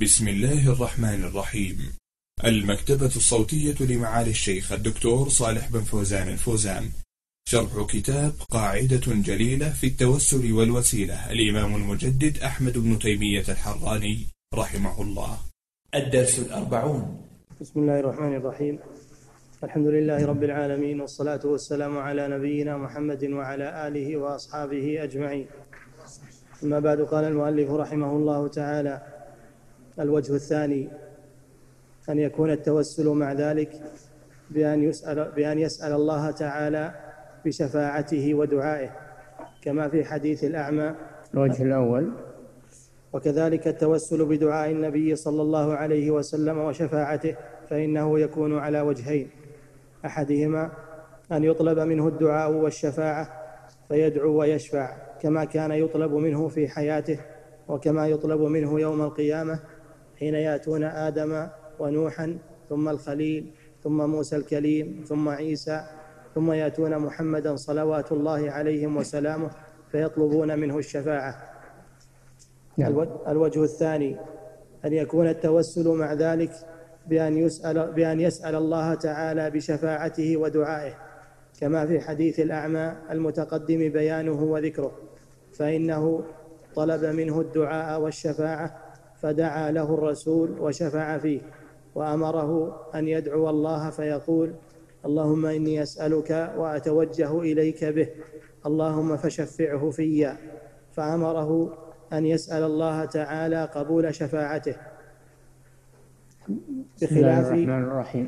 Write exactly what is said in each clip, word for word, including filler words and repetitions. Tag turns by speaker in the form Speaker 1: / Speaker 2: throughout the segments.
Speaker 1: بسم الله الرحمن الرحيم. المكتبة الصوتية لمعالي الشيخ الدكتور صالح بن فوزان الفوزان، شرح كتاب قاعدة جليلة في التوسل والوسيلة، الإمام المجدد أحمد بن تيمية الحراني رحمه الله. الدرس الأربعون.
Speaker 2: بسم الله الرحمن الرحيم. الحمد لله رب العالمين، والصلاة والسلام على نبينا محمد وعلى آله وأصحابه أجمعين. أما بعد، قال المؤلف رحمه الله تعالى: الوجه الثاني أن يكون التوسل مع ذلك بأن يسأل, بأن يسأل الله تعالى بشفاعته ودعائه، كما في حديث الأعمى.
Speaker 3: الوجه الأول:
Speaker 2: وكذلك التوسل بدعاء النبي صلى الله عليه وسلم وشفاعته، فإنه يكون على وجهين: أحدهما أن يطلب منه الدعاء والشفاعة فيدعو ويشفع، كما كان يطلب منه في حياته، وكما يطلب منه يوم القيامة حين يأتون آدم ونوحا ثم الخليل ثم موسى الكليم ثم عيسى، ثم يأتون محمدا صلوات الله عليهم وسلامه فيطلبون منه الشفاعة.
Speaker 3: نعم.
Speaker 2: الوجه الثاني أن يكون التوسل مع ذلك بأن يسأل, بأن يسأل الله تعالى بشفاعته ودعائه، كما في حديث الأعمى المتقدم بيانه وذكره، فإنه طلب منه الدعاء والشفاعة فدعا له الرسول وشفع فيه، وأمره أن يدعو الله فيقول: اللهم إني أسألك وأتوجه إليك به، اللهم فشفعه في، فأمره أن يسأل الله تعالى قبول شفاعته.
Speaker 3: بسم الله الرحمن الرحيم.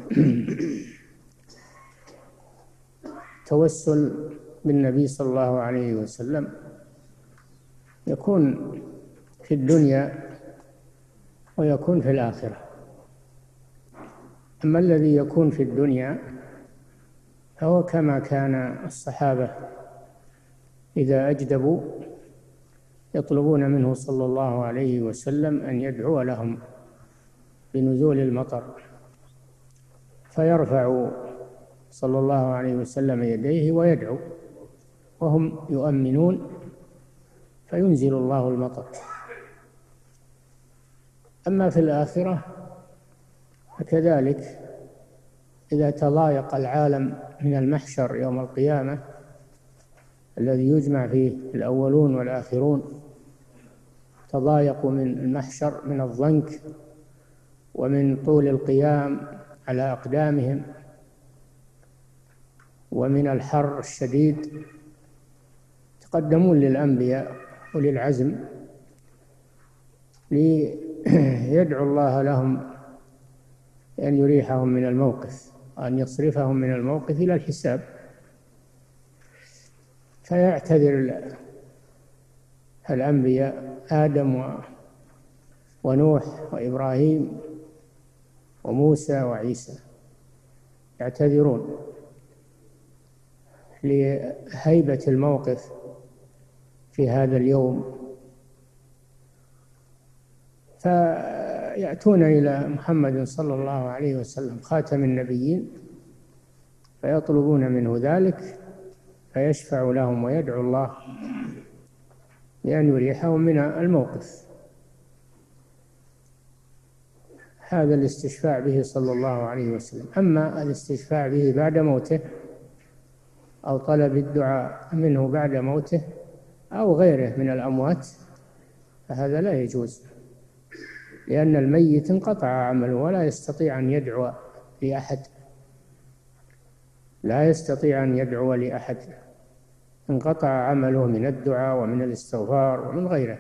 Speaker 3: التوسل بالنبي صلى الله عليه وسلم يكون في الدنيا ويكون في الآخرة. أما الذي يكون في الدنيا فهو كما كان الصحابة إذا أجدبوا يطلبون منه صلى الله عليه وسلم أن يدعو لهم بنزول المطر، فيرفع صلى الله عليه وسلم يديه ويدعو وهم يؤمنون فينزل الله المطر. أما في الآخرة فكذلك، إذا تضايق العالم من المحشر يوم القيامة الذي يجمع فيه الأولون والآخرون، تضايقوا من المحشر من الضنك ومن طول القيام على أقدامهم ومن الحر الشديد، تقدمون للأنبياء وللعزم ليدعو الله لهم أن يريحهم من الموقف وأن يصرفهم من الموقف إلى الحساب. فيعتذر الأنبياء آدم ونوح وإبراهيم وموسى وعيسى، يعتذرون لهيبة الموقف في هذا اليوم، فيأتون إلى محمد صلى الله عليه وسلم خاتم النبيين فيطلبون منه ذلك فيشفع لهم ويدعو الله بأن يريحهم من الموقف. هذا الاستشفاع به صلى الله عليه وسلم. أما الاستشفاع به بعد موته أو طلب الدعاء منه بعد موته أو غيره من الأموات فهذا لا يجوز، لأن الميت انقطع عمله ولا يستطيع أن يدعو لأحد، لا يستطيع أن يدعو لأحد، انقطع عمله من الدعاء ومن الاستغفار ومن غيره،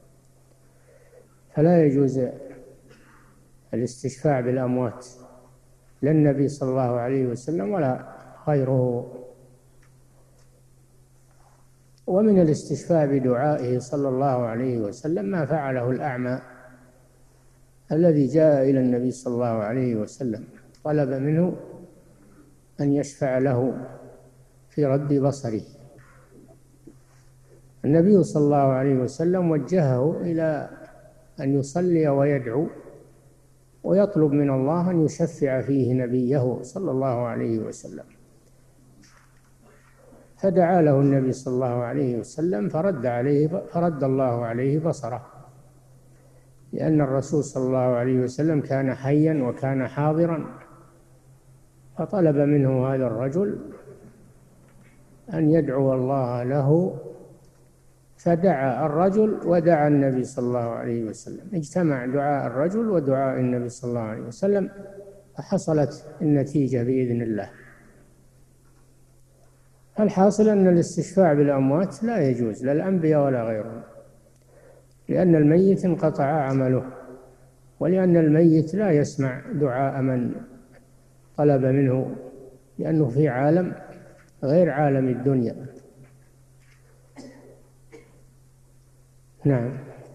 Speaker 3: فلا يجوز الاستشفاع بالأموات، لا النبي صلى الله عليه وسلم ولا غيره. ومن الاستشفاع بدعائه صلى الله عليه وسلم ما فعله الأعمى الذي جاء إلى النبي صلى الله عليه وسلم طلب منه أن يشفع له في رد بصره. النبي صلى الله عليه وسلم وجهه إلى أن يصلي ويدعو ويطلب من الله أن يشفع فيه نبيه صلى الله عليه وسلم، فدعا له النبي صلى الله عليه وسلم فرد عليه فرد الله عليه بصره، لأن الرسول صلى الله عليه وسلم كان حيا وكان حاضرا، فطلب منه هذا الرجل أن يدعو الله له، فدعا الرجل ودعا النبي صلى الله عليه وسلم، اجتمع دعاء الرجل ودعاء النبي صلى الله عليه وسلم، فحصلت النتيجة بإذن الله. الحاصل أن الاستشفاع بالأموات لا يجوز لا الأنبياء ولا غيرهم، لأن الميت انقطع عمله، ولأن الميت لا يسمع دعاء من طلب منه، لأنه في عالم غير عالم الدنيا. نعم.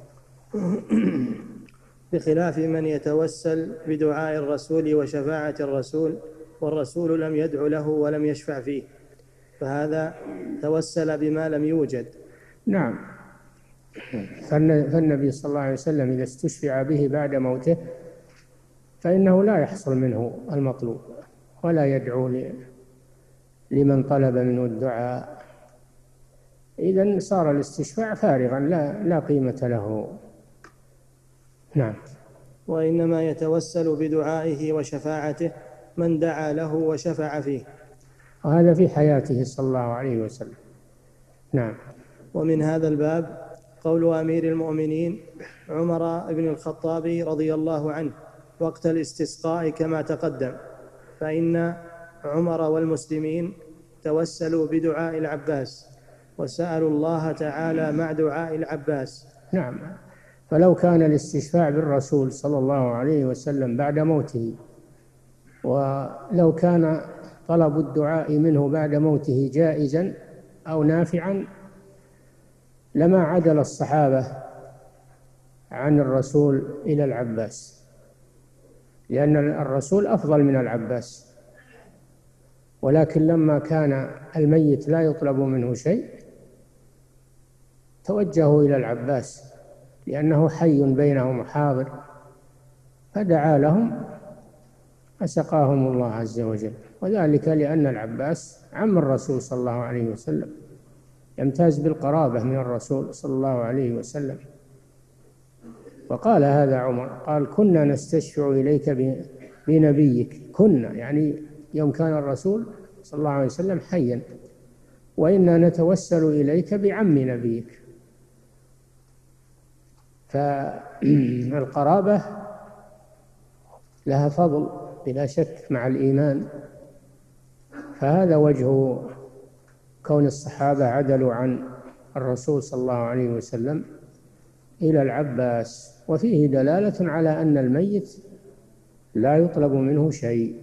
Speaker 2: بخلاف من يتوسل بدعاء الرسول وشفاعة الرسول والرسول لم يدع له ولم يشفع فيه، فهذا توسل بما لم يوجد.
Speaker 3: نعم. فالنبي صلى الله عليه وسلم إذا استشفع به بعد موته فإنه لا يحصل منه المطلوب، ولا يدعو لمن طلب منه الدعاء، إذن صار الاستشفاع فارغا لا لا قيمة له. نعم.
Speaker 2: وإنما يتوسل بدعائه وشفاعته من دعا له وشفع فيه،
Speaker 3: وهذا في حياته صلى الله عليه وسلم. نعم.
Speaker 2: ومن هذا الباب قول أمير المؤمنين عمر بن الخطاب رضي الله عنه وقت الاستسقاء كما تقدم، فإن عمر والمسلمين توسلوا بدعاء العباس وسألوا الله تعالى مع دعاء العباس.
Speaker 3: نعم. فلو كان الاستشفاع بالرسول صلى الله عليه وسلم بعد موته، ولو كان طلب الدعاء منه بعد موته جائزا أو نافعا، لما عدل الصحابة عن الرسول إلى العباس، لأن الرسول أفضل من العباس. ولكن لما كان الميت لا يطلب منه شيء توجهوا إلى العباس، لأنه حي بينهم حاضر، فدعا لهم فسقاهم الله عز وجل. وذلك لأن العباس عم الرسول صلى الله عليه وسلم، يمتاز بالقرابة من الرسول صلى الله عليه وسلم. وقال هذا عمر، قال كنا نستشفع إليك بنبيك، كنا يعني يوم كان الرسول صلى الله عليه وسلم حيا، وإنا نتوسل إليك بعم نبيك. فالقرابة لها فضل بلا شك مع الإيمان، فهذا وجه كون الصحابة عدلوا عن الرسول صلى الله عليه وسلم إلى العباس، وفيه دلالة على أن الميت لا يطلب منه شيء،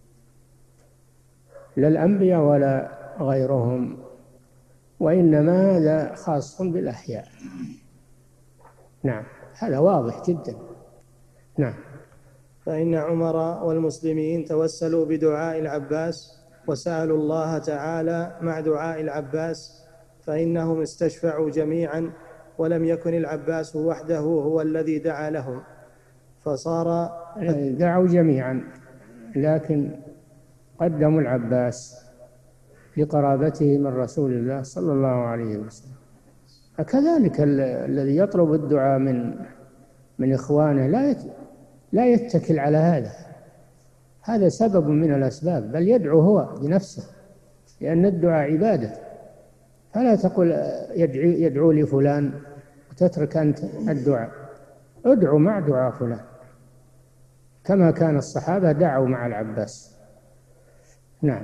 Speaker 3: لا الأنبياء ولا غيرهم، وإنما هذا خاص بالأحياء. نعم، هذا واضح جدا. نعم.
Speaker 2: فإن عمر والمسلمين توسلوا بدعاء العباس وسألوا الله تعالى مع دعاء العباس، فإنهم استشفعوا جميعا، ولم يكن العباس وحده هو الذي دعا لهم، فصار
Speaker 3: دعوا جميعا، لكن قدموا العباس لقرابته من رسول الله صلى الله عليه وسلم. فكذلك الذي يطلب الدعاء من من إخوانه لا لا يتكل على هذا، هذا سبب من الأسباب، بل يدعو هو بنفسه، لأن الدعاء عبادة. فلا تقل يدعو, يدعو لفلان وتترك أنت الدعاء، ادعو مع دعاء فلان، كما كان الصحابة دعوا مع العباس. نعم.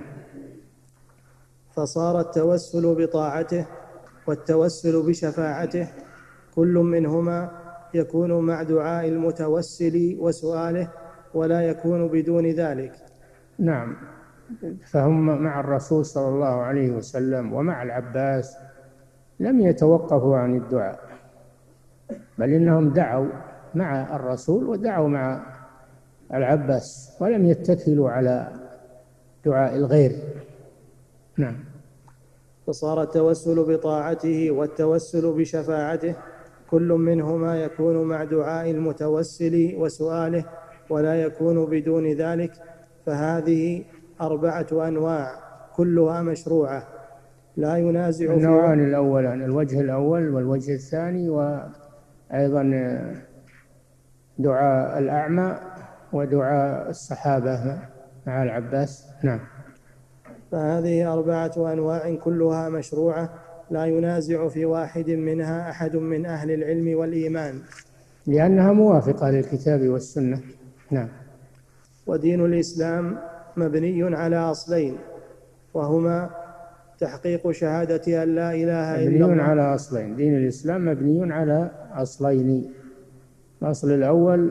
Speaker 2: فصار التوسل بطاعته والتوسل بشفاعته كل منهما يكون مع دعاء المتوسل وسؤاله، ولا يكون بدون ذلك.
Speaker 3: نعم. فهم مع الرسول صلى الله عليه وسلم ومع العباس لم يتوقفوا عن الدعاء، بل إنهم دعوا مع الرسول ودعوا مع العباس، ولم يتكلوا على دعاء الغير. نعم.
Speaker 2: فصار التوسل بطاعته والتوسل بشفاعته كل منهما يكون مع دعاء المتوسل وسؤاله، ولا يكون بدون ذلك. فهذه أربعة أنواع كلها مشروعة لا ينازع فيها.
Speaker 3: النوعان الأولان، الوجه الأول والوجه الثاني، وأيضا دعاء الأعمى ودعاء الصحابة مع العباس. نعم.
Speaker 2: فهذه أربعة أنواع كلها مشروعة لا ينازع في واحد منها أحد من أهل العلم والإيمان،
Speaker 3: لأنها موافقة للكتاب والسنة. نعم.
Speaker 2: ودين الإسلام مبني على أصلين، وهما تحقيق شهادة أن لا إله إلا الله.
Speaker 3: مبني على أصلين، دين الإسلام مبني على أصلين. الأصل الأول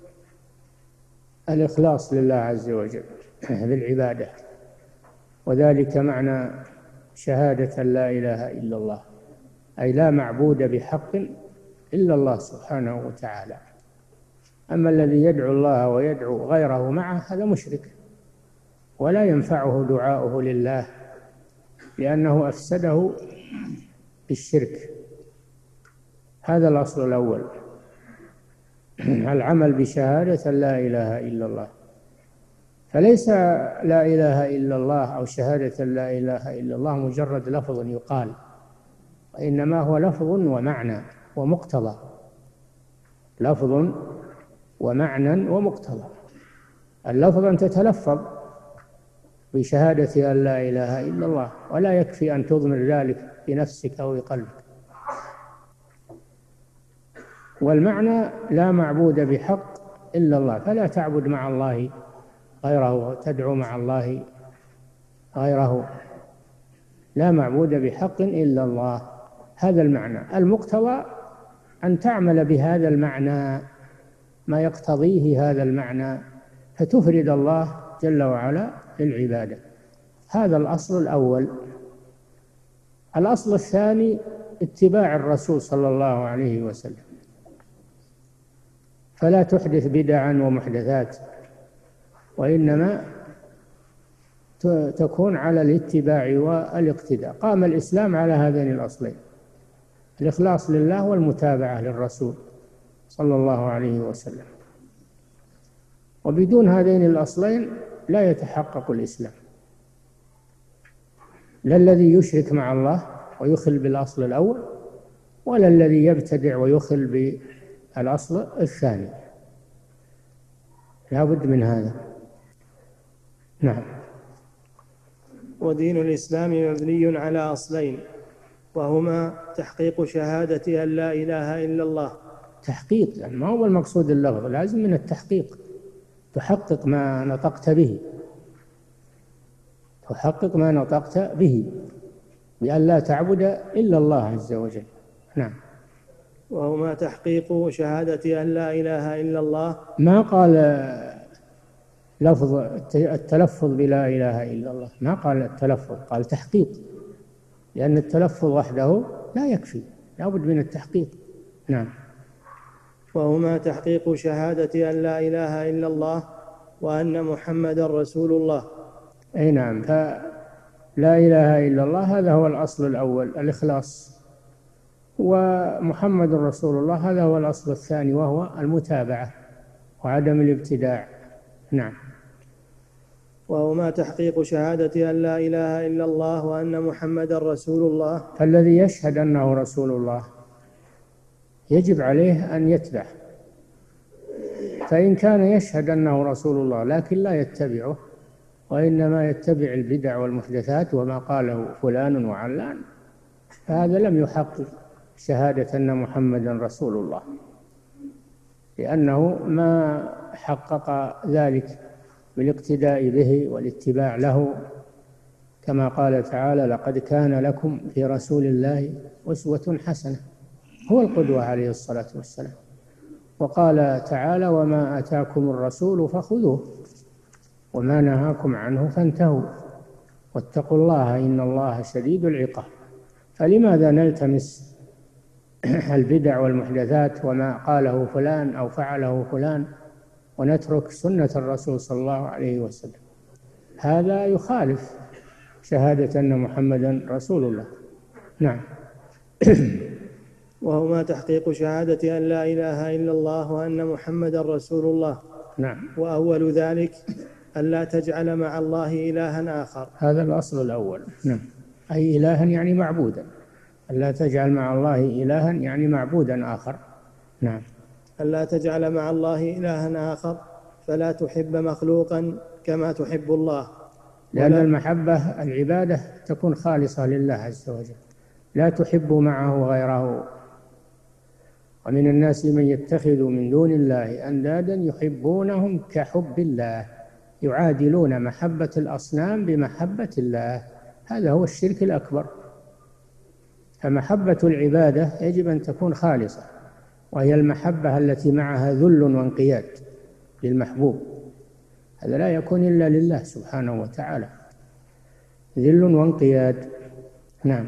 Speaker 3: الإخلاص لله عز وجل بالعبادة، وذلك معنى شهادة لا إله إلا الله، أي لا معبود بحق إلا الله سبحانه وتعالى. أما الذي يدعو الله ويدعو غيره معه هذا مشرك، ولا ينفعه دعاؤه لله، لأنه أفسده بالشرك. هذا الأصل الأول، العمل بشهادة لا إله إلا الله. فليس لا إله إلا الله أو شهادة لا إله إلا الله مجرد لفظ يقال، وإنما هو لفظ ومعنى ومقتضى، لفظ ومعنى ومقتضى. اللفظ أن تتلفظ بشهادة أن لا إله إلا الله، ولا يكفي أن تضمر ذلك بنفسك أو بقلبك. والمعنى لا معبود بحق إلا الله، فلا تعبد مع الله غيره، تدعو مع الله غيره، لا معبود بحق إلا الله. هذا المعنى. المقتضى أن تعمل بهذا المعنى ما يقتضيه هذا المعنى، فتفرد الله جل وعلا للعبادة. هذا الأصل الأول. الأصل الثاني اتباع الرسول صلى الله عليه وسلم، فلا تحدث بدعا ومحدثات، وإنما تكون على الاتباع والاقتداء. قام الإسلام على هذين الأصلين، الإخلاص لله والمتابعة للرسول صلى الله عليه وسلم. وبدون هذين الأصلين لا يتحقق الإسلام، لا الذي يشرك مع الله ويخل بالأصل الأول، ولا الذي يبتدع ويخل بالأصل الثاني، لا بد من هذا. نعم.
Speaker 2: ودين الإسلام مبني على أصلين، وهما تحقيق شهادة أن لا إله إلا الله.
Speaker 3: تحقيق يعني ما هو المقصود اللفظ، لازم من التحقيق، تحقق ما نطقت به، تحقق ما نطقت به بأن لا تعبد إلا الله عز وجل. نعم.
Speaker 2: وهما تحقيق شهادة أن لا إله إلا الله.
Speaker 3: ما قال لفظ التلفظ بلا إله إلا الله، ما قال التلفظ، قال تحقيق، لأن التلفظ وحده لا يكفي، لا بد من التحقيق. نعم.
Speaker 2: وهما تحقيق شهادة أن لا إله إلا الله وأن محمدا رسول الله.
Speaker 3: أي نعم. فلا إله إلا الله هذا هو الأصل الأول، الإخلاص، ومحمد رسول الله هذا هو الأصل الثاني، وهو المتابعة وعدم الابتداع. نعم.
Speaker 2: وهما تحقيق شهادة أن لا إله إلا الله وأن محمدا رسول الله.
Speaker 3: فالذي يشهد أنه رسول الله يجب عليه أن يتبع، فإن كان يشهد أنه رسول الله لكن لا يتبعه، وإنما يتبع البدع والمحدثات وما قاله فلان وعلان، فهذا لم يحقق شهادة أن محمدا رسول الله، لأنه ما حقق ذلك بالاقتداء به والاتباع له، كما قال تعالى: لقد كان لكم في رسول الله أسوة حسنة، هو القدوة عليه الصلاة والسلام. وقال تعالى: وما آتاكم الرسول فخذوه وما نهاكم عنه فانتهوا واتقوا الله إن الله شديد العقاب. فلماذا نلتمس البدع والمحدثات وما قاله فلان أو فعله فلان ونترك سنة الرسول صلى الله عليه وسلم؟ هذا يخالف شهادة أن محمدا رسول الله. نعم.
Speaker 2: وهما تحقيق شهادة أن لا إله إلا الله وأن محمدا رسول الله.
Speaker 3: نعم.
Speaker 2: وأول ذلك أن لا تجعل مع الله إلها آخر.
Speaker 3: هذا الأصل الأول. نعم. أي إلها يعني معبودا، أن لا تجعل مع الله إلها يعني معبودا آخر. نعم.
Speaker 2: ألا تجعل مع الله إلها آخر، فلا تحب مخلوقا كما تحب الله.
Speaker 3: لأن المحبة العبادة تكون خالصة لله عز وجل، لا تحب معه غيره. ومن الناس من يتخذ من دون الله أندادا يحبونهم كحب الله، يعادلون محبة الأصنام بمحبة الله. هذا هو الشرك الأكبر. فمحبة العبادة يجب أن تكون خالصة، وهي المحبة التي معها ذل وانقياد للمحبوب. هذا لا يكون إلا لله سبحانه وتعالى، ذل وانقياد. نعم.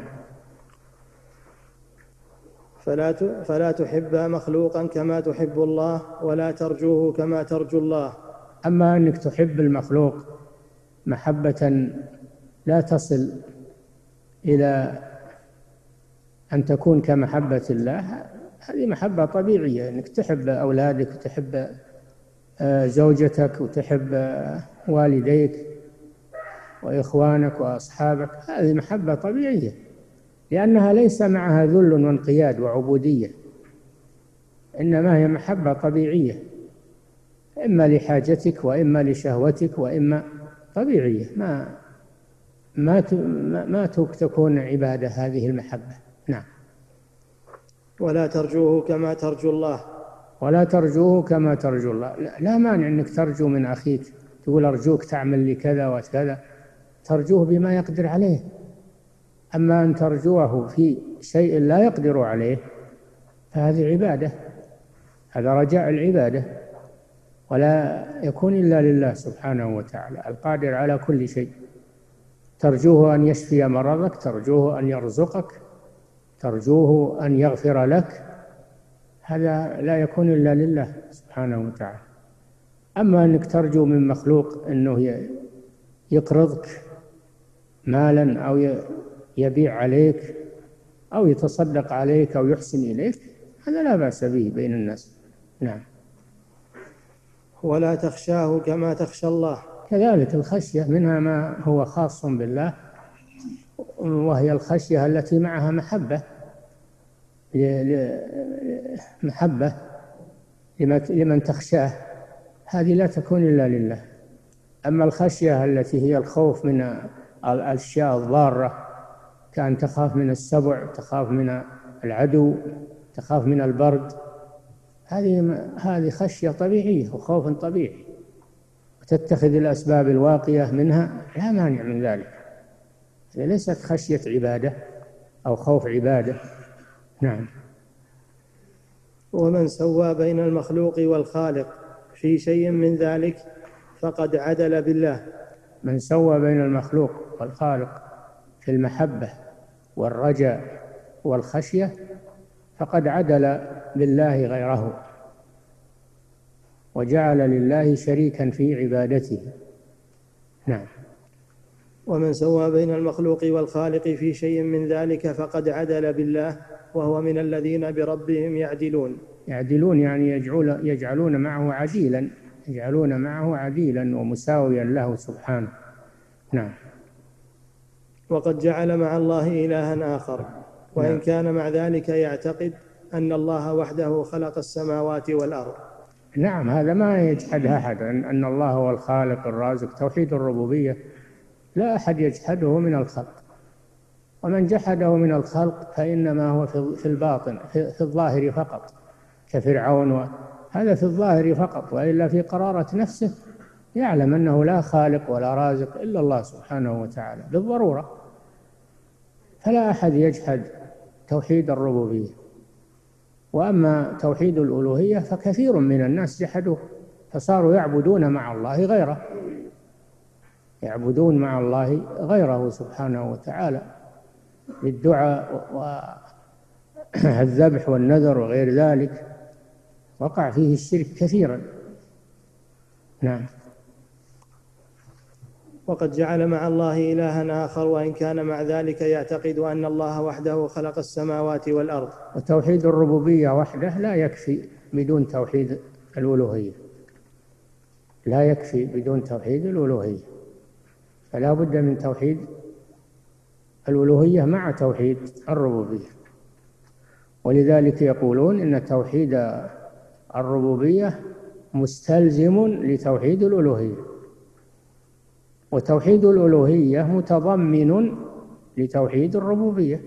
Speaker 2: فلا فلا تحب مخلوقا كما تحب الله، ولا ترجوه كما ترجو الله.
Speaker 3: أما أنك تحب المخلوق محبة لا تصل إلى أن تكون كمحبة الله، هذه محبة طبيعية، أنك تحب أولادك وتحب زوجتك وتحب والديك وإخوانك وأصحابك، هذه محبة طبيعية، لأنها ليس معها ذل وانقياد وعبودية، إنما هي محبة طبيعية، إما لحاجتك وإما لشهوتك وإما طبيعية، ما ما ما تكون عبادة هذه المحبة. نعم.
Speaker 2: ولا ترجوه كما ترجو الله،
Speaker 3: ولا ترجوه كما ترجو الله. لا مانع أنك ترجو من أخيك، تقول أرجوك تعمل لي كذا وكذا، ترجوه بما يقدر عليه. أما أن ترجوه في شيء لا يقدر عليه فهذه عبادة، هذا رجاء العبادة، ولا يكون إلا لله سبحانه وتعالى القادر على كل شيء. ترجوه أن يشفي مرضك، ترجوه أن يرزقك، ترجوه أن يغفر لك، هذا لا يكون إلا لله سبحانه وتعالى. أما أنك ترجو من مخلوق أنه يقرضك مالا أو يبيع عليك أو يتصدق عليك أو يحسن إليك، هذا لا بأس به بين الناس. نعم.
Speaker 2: ولا تخشاه كما تخشى الله،
Speaker 3: كذلك الخشية منها ما هو خاص بالله، وهي الخشية التي معها محبة محبة لمن تخشاه، هذه لا تكون إلا لله. أما الخشية التي هي الخوف من الأشياء الضارة، كأن تخاف من السبع، تخاف من العدو، تخاف من البرد، هذه هذه خشية طبيعية وخوف طبيعي، وتتخذ الأسباب الواقية منها، لا مانع من ذلك. هذه ليست خشية عبادة أو خوف عبادة. نعم.
Speaker 2: ومن سوى بين المخلوق والخالق في شيء من ذلك فقد عدل بالله.
Speaker 3: من سوى بين المخلوق والخالق في المحبة والرجاء والخشية فقد عدل بالله غيره، وجعل لله شريكا في عبادته. نعم.
Speaker 2: ومن سوى بين المخلوق والخالق في شيء من ذلك فقد عدل بالله، وهو من الذين بربهم يعدلون.
Speaker 3: يعدلون يعني يجعلون, يجعلون معه عديلا، يجعلون معه عديلا ومساويا له سبحانه. نعم.
Speaker 2: وقد جعل مع الله إلها آخر، وإن نعم. كان مع ذلك يعتقد أن الله وحده خلق السماوات والأرض.
Speaker 3: نعم، هذا ما يجحدها أحد، أن الله هو الخالق الرازق، توحيد الربوبية لا أحد يجحده من الخلق، ومن جحده من الخلق فإنما هو في الباطن في الظاهر فقط كفرعون، هذا في الظاهر فقط، وإلا في قرارة نفسه يعلم أنه لا خالق ولا رازق إلا الله سبحانه وتعالى بالضرورة. فلا أحد يجحد توحيد الربوبية. وأما توحيد الألوهية فكثير من الناس جحدوه، فصاروا يعبدون مع الله غيره، يعبدون مع الله غيره سبحانه وتعالى بالدعاء والذبح والنذر وغير ذلك، وقع فيه الشرك كثيرا. نعم.
Speaker 2: وقد جعل مع الله إلها آخر، وإن كان مع ذلك يعتقد أن الله وحده خلق السماوات والأرض.
Speaker 3: وتوحيد الربوبية وحده لا يكفي بدون توحيد الألوهية، لا يكفي بدون توحيد الألوهية، فلا بد من توحيد الألوهية مع توحيد الربوبية. ولذلك يقولون إن توحيد الربوبية مستلزم لتوحيد الألوهية، وتوحيد الألوهية متضمن لتوحيد الربوبية.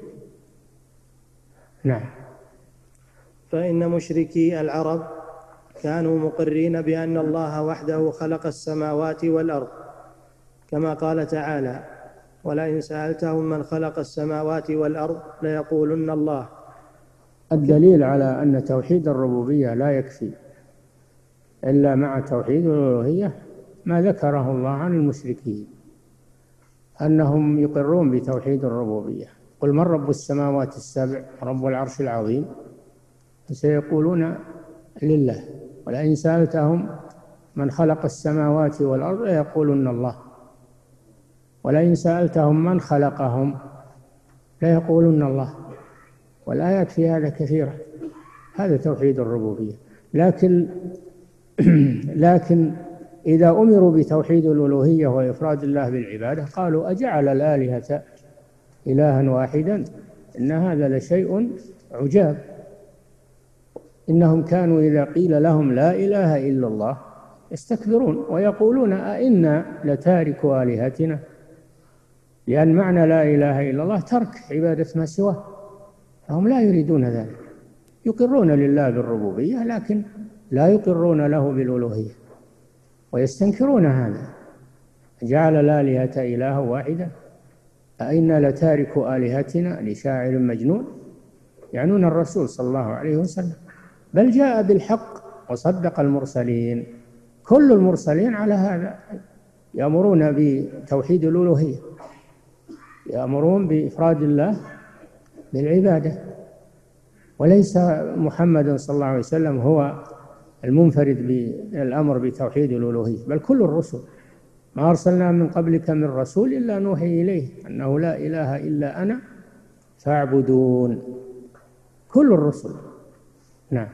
Speaker 3: نعم.
Speaker 2: فإن مشركي العرب كانوا مقرين بأن الله وحده خلق السماوات والأرض، كما قال تعالى: ولئن سألتهم من خلق السماوات والأرض ليقولن الله.
Speaker 3: الدليل على أن توحيد الربوبية لا يكفي إلا مع توحيد الألوهية ما ذكره الله عن المشركين، أنهم يقرون بتوحيد الربوبية. قل من رب السماوات السبع رب العرش العظيم، سيقولون لله. ولئن سألتهم من خلق السماوات والأرض ليقولن الله. ولئن سألتهم من خلقهم ليقولن الله. والآيات في هذا كثيرة. هذا توحيد الربوبية. لكن لكن إذا أمروا بتوحيد الألوهية وإفراد الله بالعبادة قالوا: أجعل الآلهة إلها واحدا إن هذا لشيء عجاب. إنهم كانوا إذا قيل لهم لا إله إلا الله يستكبرون ويقولون: أئنا لتاركوا آلهتنا. لأن معنى لا إله إلا الله ترك عبادة ما سواه، فهم لا يريدون ذلك. يقرون لله بالربوبية لكن لا يقرون له بالألوهية، ويستنكرون هذا. جعل الآلهة إلها واحدا أئنا لتاركوا آلهتنا لشاعر مجنون، يعنون الرسول صلى الله عليه وسلم. بل جاء بالحق وصدق المرسلين. كل المرسلين على هذا يأمرون بتوحيد الألوهية، يأمرون بإفراد الله بالعبادة. وليس محمد صلى الله عليه وسلم هو المنفرد بالأمر بتوحيد الألوهية، بل كل الرسل. ما أرسلنا من قبلك من رسول إلا نوحي إليه أنه لا إله إلا أنا فاعبدون. كل الرسل. نعم.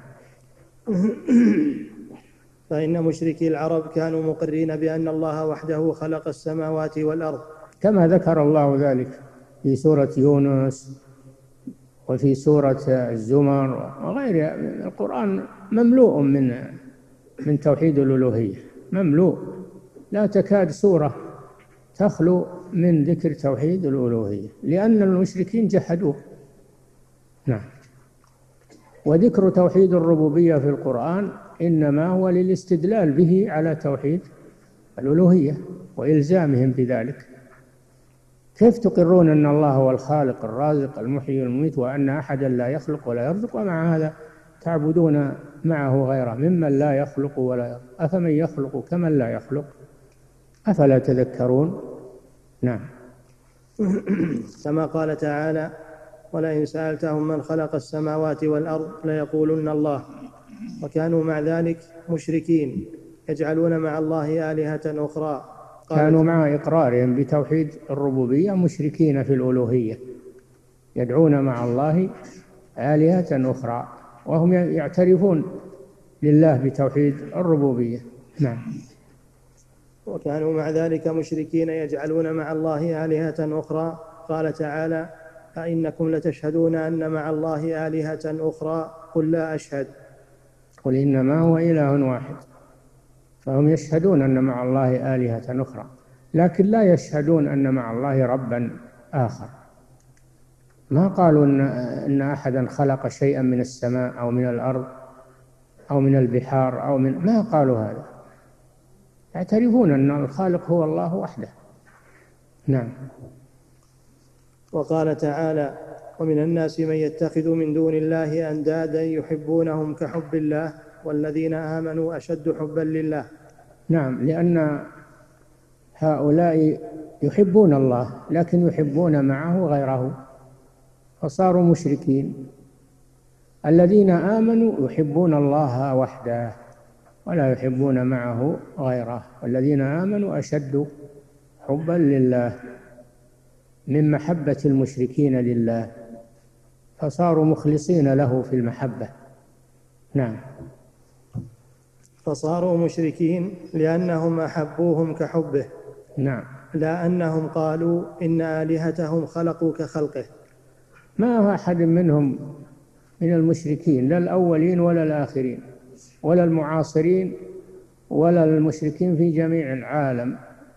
Speaker 2: فإن مشركي العرب كانوا مقرين بأن الله وحده خلق السماوات والأرض،
Speaker 3: كما ذكر الله ذلك في سورة يونس وفي سورة الزمر وغيرها. القرآن مملوء من من توحيد الألوهية، مملوء، لا تكاد سورة تخلو من ذكر توحيد الألوهية، لأن المشركين جحدوه. نعم. وذكر توحيد الربوبية في القرآن إنما هو للاستدلال به على توحيد الألوهية وإلزامهم بذلك. كيف تقرون أن الله هو الخالق الرازق المحيي المميت وأن أحدا لا يخلق ولا يرزق، ومع هذا تعبدون معه غيره ممن لا يخلق ولا يرزق؟ أفمن يخلق كمن لا يخلق؟ أفلا تذكرون؟ نعم.
Speaker 2: كما قال تعالى: ولئن سألتهم من خلق السماوات والأرض ليقولن الله. وكانوا مع ذلك مشركين يجعلون مع الله آلهة أخرى.
Speaker 3: كانوا مع إقرارهم بتوحيد الربوبية مشركين في الألوهية، يدعون مع الله آلهة أخرى وهم يعترفون لله بتوحيد الربوبية. نعم.
Speaker 2: وكانوا مع ذلك مشركين يجعلون مع الله آلهة أخرى. قال تعالى: أئنكم لتشهدون أن مع الله آلهة أخرى قل لا أشهد.
Speaker 3: قل إنما هو إله واحد. فهم يشهدون أن مع الله آلهة أخرى، لكن لا يشهدون أن مع الله ربا آخر. ما قالوا إن, إن أحدا خلق شيئا من السماء أو من الأرض أو من البحار أو من ما قالوا هذا. يعترفون أن الخالق هو الله وحده. نعم.
Speaker 2: وقال تعالى: ومن الناس من يتخذ من دون الله أندادا يحبونهم كحب الله والذين آمنوا أشد حبا لله.
Speaker 3: نعم، لأن هؤلاء يحبون الله لكن يحبون معه غيره فصاروا مشركين. الذين آمنوا يحبون الله وحده ولا يحبون معه غيره، والذين آمنوا أشد حبا لله من محبة المشركين لله، فصاروا مخلصين له في المحبة. نعم.
Speaker 2: فصاروا مشركين لأنهم أحبوهم كحبه.
Speaker 3: نعم.
Speaker 2: لا أنهم قالوا إن آلهتهم خلقوا كخلقه.
Speaker 3: ما هو أحد منهم من المشركين لا الأولين ولا الآخرين ولا المعاصرين ولا المشركين في جميع العالم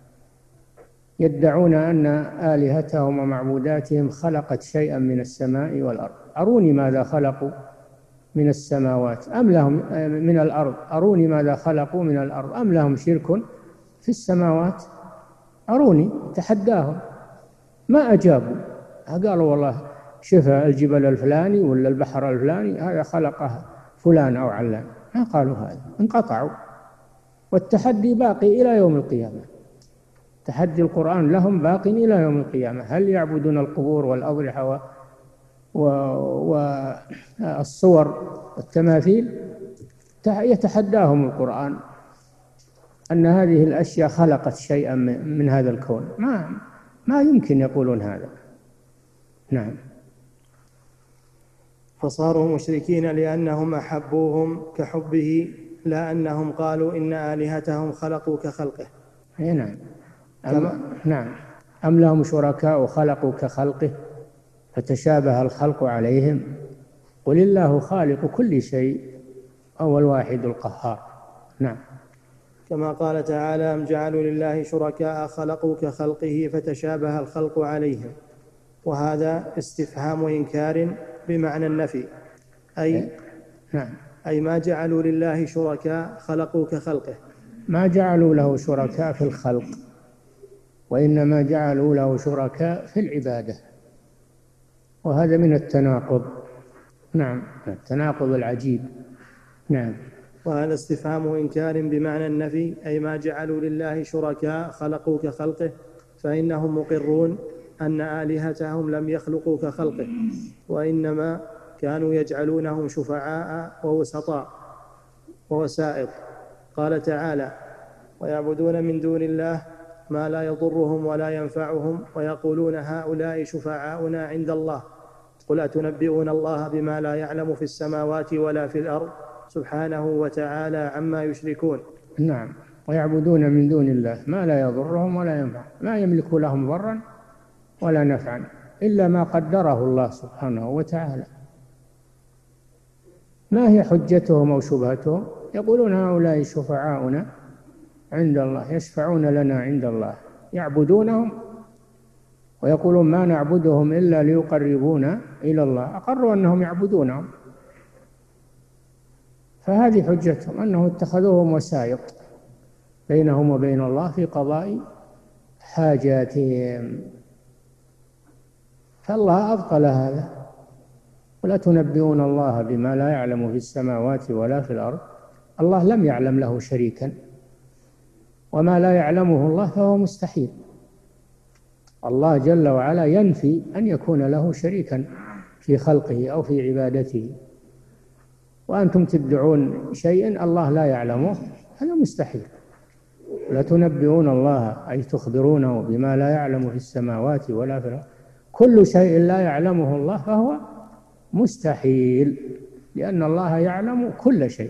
Speaker 3: يدعون أن آلهتهم ومعبوداتهم خلقت شيئا من السماء والأرض. أروني ماذا خلقوا من السماوات أم لهم من الأرض أروني ماذا خلقوا من الأرض أم لهم شرك في السماوات أروني. تحداهم ما أجابوا. قالوا والله شوف الجبل الفلاني ولا البحر الفلاني هذا خلقه فلان أو علان. ما قالوا هذا، انقطعوا. والتحدي باقي إلى يوم القيامة. تحدي القرآن لهم باق إلى يوم القيامة. هل يعبدون القبور والأضرحة والصور والتماثيل؟ يتحداهم القرآن أن هذه الأشياء خلقت شيئا من هذا الكون. ما ما يمكن يقولون هذا. نعم.
Speaker 2: فصاروا مشركين لأنهم أحبوهم كحبه، لا أنهم قالوا إن آلهتهم خلقوا كخلقه.
Speaker 3: أي نعم. أم نعم أم لهم شركاء خلقوا كخلقه فتشابه الخلق عليهم قل الله خالق كل شيء هو الواحد القهار. نعم.
Speaker 2: كما قال تعالى أم جعلوا لله شركاء خلقوا كخلقه فتشابه الخلق عليهم، وهذا استفهام إنكار بمعنى النفي، أي
Speaker 3: نعم.
Speaker 2: أي ما جعلوا لله شركاء خلقوا كخلقه.
Speaker 3: ما جعلوا له شركاء في الخلق، وإنما جعلوا له شركاء في العبادة، وهذا من التناقض. نعم، التناقض العجيب. نعم.
Speaker 2: وهذا استفهام إنكار بمعنى النفي، أي ما جعلوا لله شركاء خلقوا كخلقه، فإنهم مقرون أن آلهتهم لم يخلقوا كخلقه، وإنما كانوا يجعلونهم شفعاء ووسطاء ووسائط. قال تعالى ويعبدون من دون الله ما لا يضرهم ولا ينفعهم ويقولون هؤلاء شفعاؤنا عند الله قل أتنبئون الله بما لا يعلم في السماوات ولا في الأرض سبحانه وتعالى عما يشركون.
Speaker 3: نعم. ويعبدون من دون الله ما لا يضرهم ولا ينفعهم، ما يملك لهم ضرا ولا نفعا إلا ما قدره الله سبحانه وتعالى. ما هي حجتهم أو شبهتهم؟ يقولون هؤلاء شفعاؤنا عند الله يشفعون لنا عند الله، يعبدونهم ويقولون ما نعبدهم إلا ليقربونا إلى الله. أقروا أنهم يعبدونهم، فهذه حجتهم أنهم اتخذوهم وسائط بينهم وبين الله في قضاء حاجاتهم. فالله أبطل هذا. ولا تنبئون الله بما لا يعلم في السماوات ولا في الأرض. الله لم يعلم له شريكا، وما لا يعلمه الله فهو مستحيل. الله جل وعلا ينفي أن يكون له شريكا في خلقه أو في عبادته، وأنتم تدعون شيئا الله لا يعلمه، هذا مستحيل. لا تنبئون الله أي تخبرونه بما لا يعلم في السماوات ولا في الأرض. كل شيء لا يعلمه الله فهو مستحيل، لأن الله يعلم كل شيء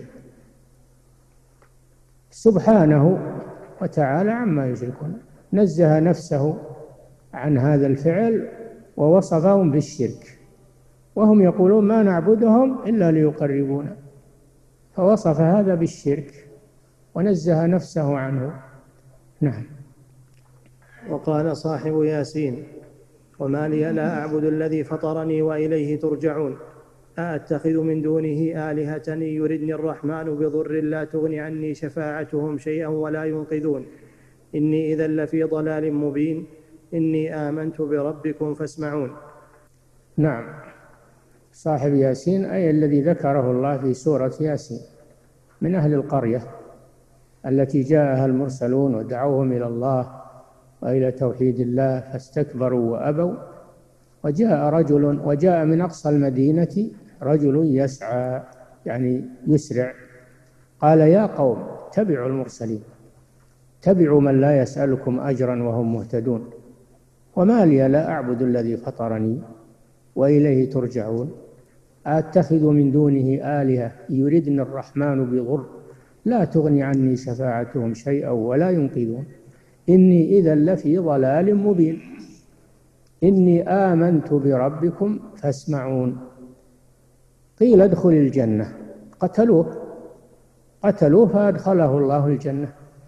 Speaker 3: سبحانه وتعالى عما يشركون. نزه نفسه عن هذا الفعل ووصفهم بالشرك، وهم يقولون ما نعبدهم إلا ليقربونا، فوصف هذا بالشرك ونزه نفسه عنه. نعم.
Speaker 2: وقال صاحب ياسين وما لي لا أعبد الذي فطرني وإليه ترجعون أأتخذ من دونه آلهة يردني الرحمن بضر لا تغني عني شفاعتهم شيئا ولا ينقذون إني إذا لفي ضلال مبين إني آمنت بربكم فاسمعون.
Speaker 3: نعم. صاحب ياسين أي الذي ذكره الله في سورة ياسين من أهل القرية التي جاءها المرسلون ودعوهم إلى الله وإلى توحيد الله فاستكبروا وأبوا، وجاء رجل وجاء من أقصى المدينة رجل يسعى يعني يسرع، قال يا قوم اتبعوا المرسلين، اتبعوا من لا يسألكم أجرا وهم مهتدون، وما لي لا أعبد الذي فطرني وإليه ترجعون أتخذ من دونه آلهة يردني الرحمن بضر لا تغني عني شفاعتهم شيئا ولا ينقذون إني إذا لفي ضلال مبين إني آمنت بربكم فاسمعون. قيل ادخل الجنة، قتلوه قتلوه فأدخله الله الجنة،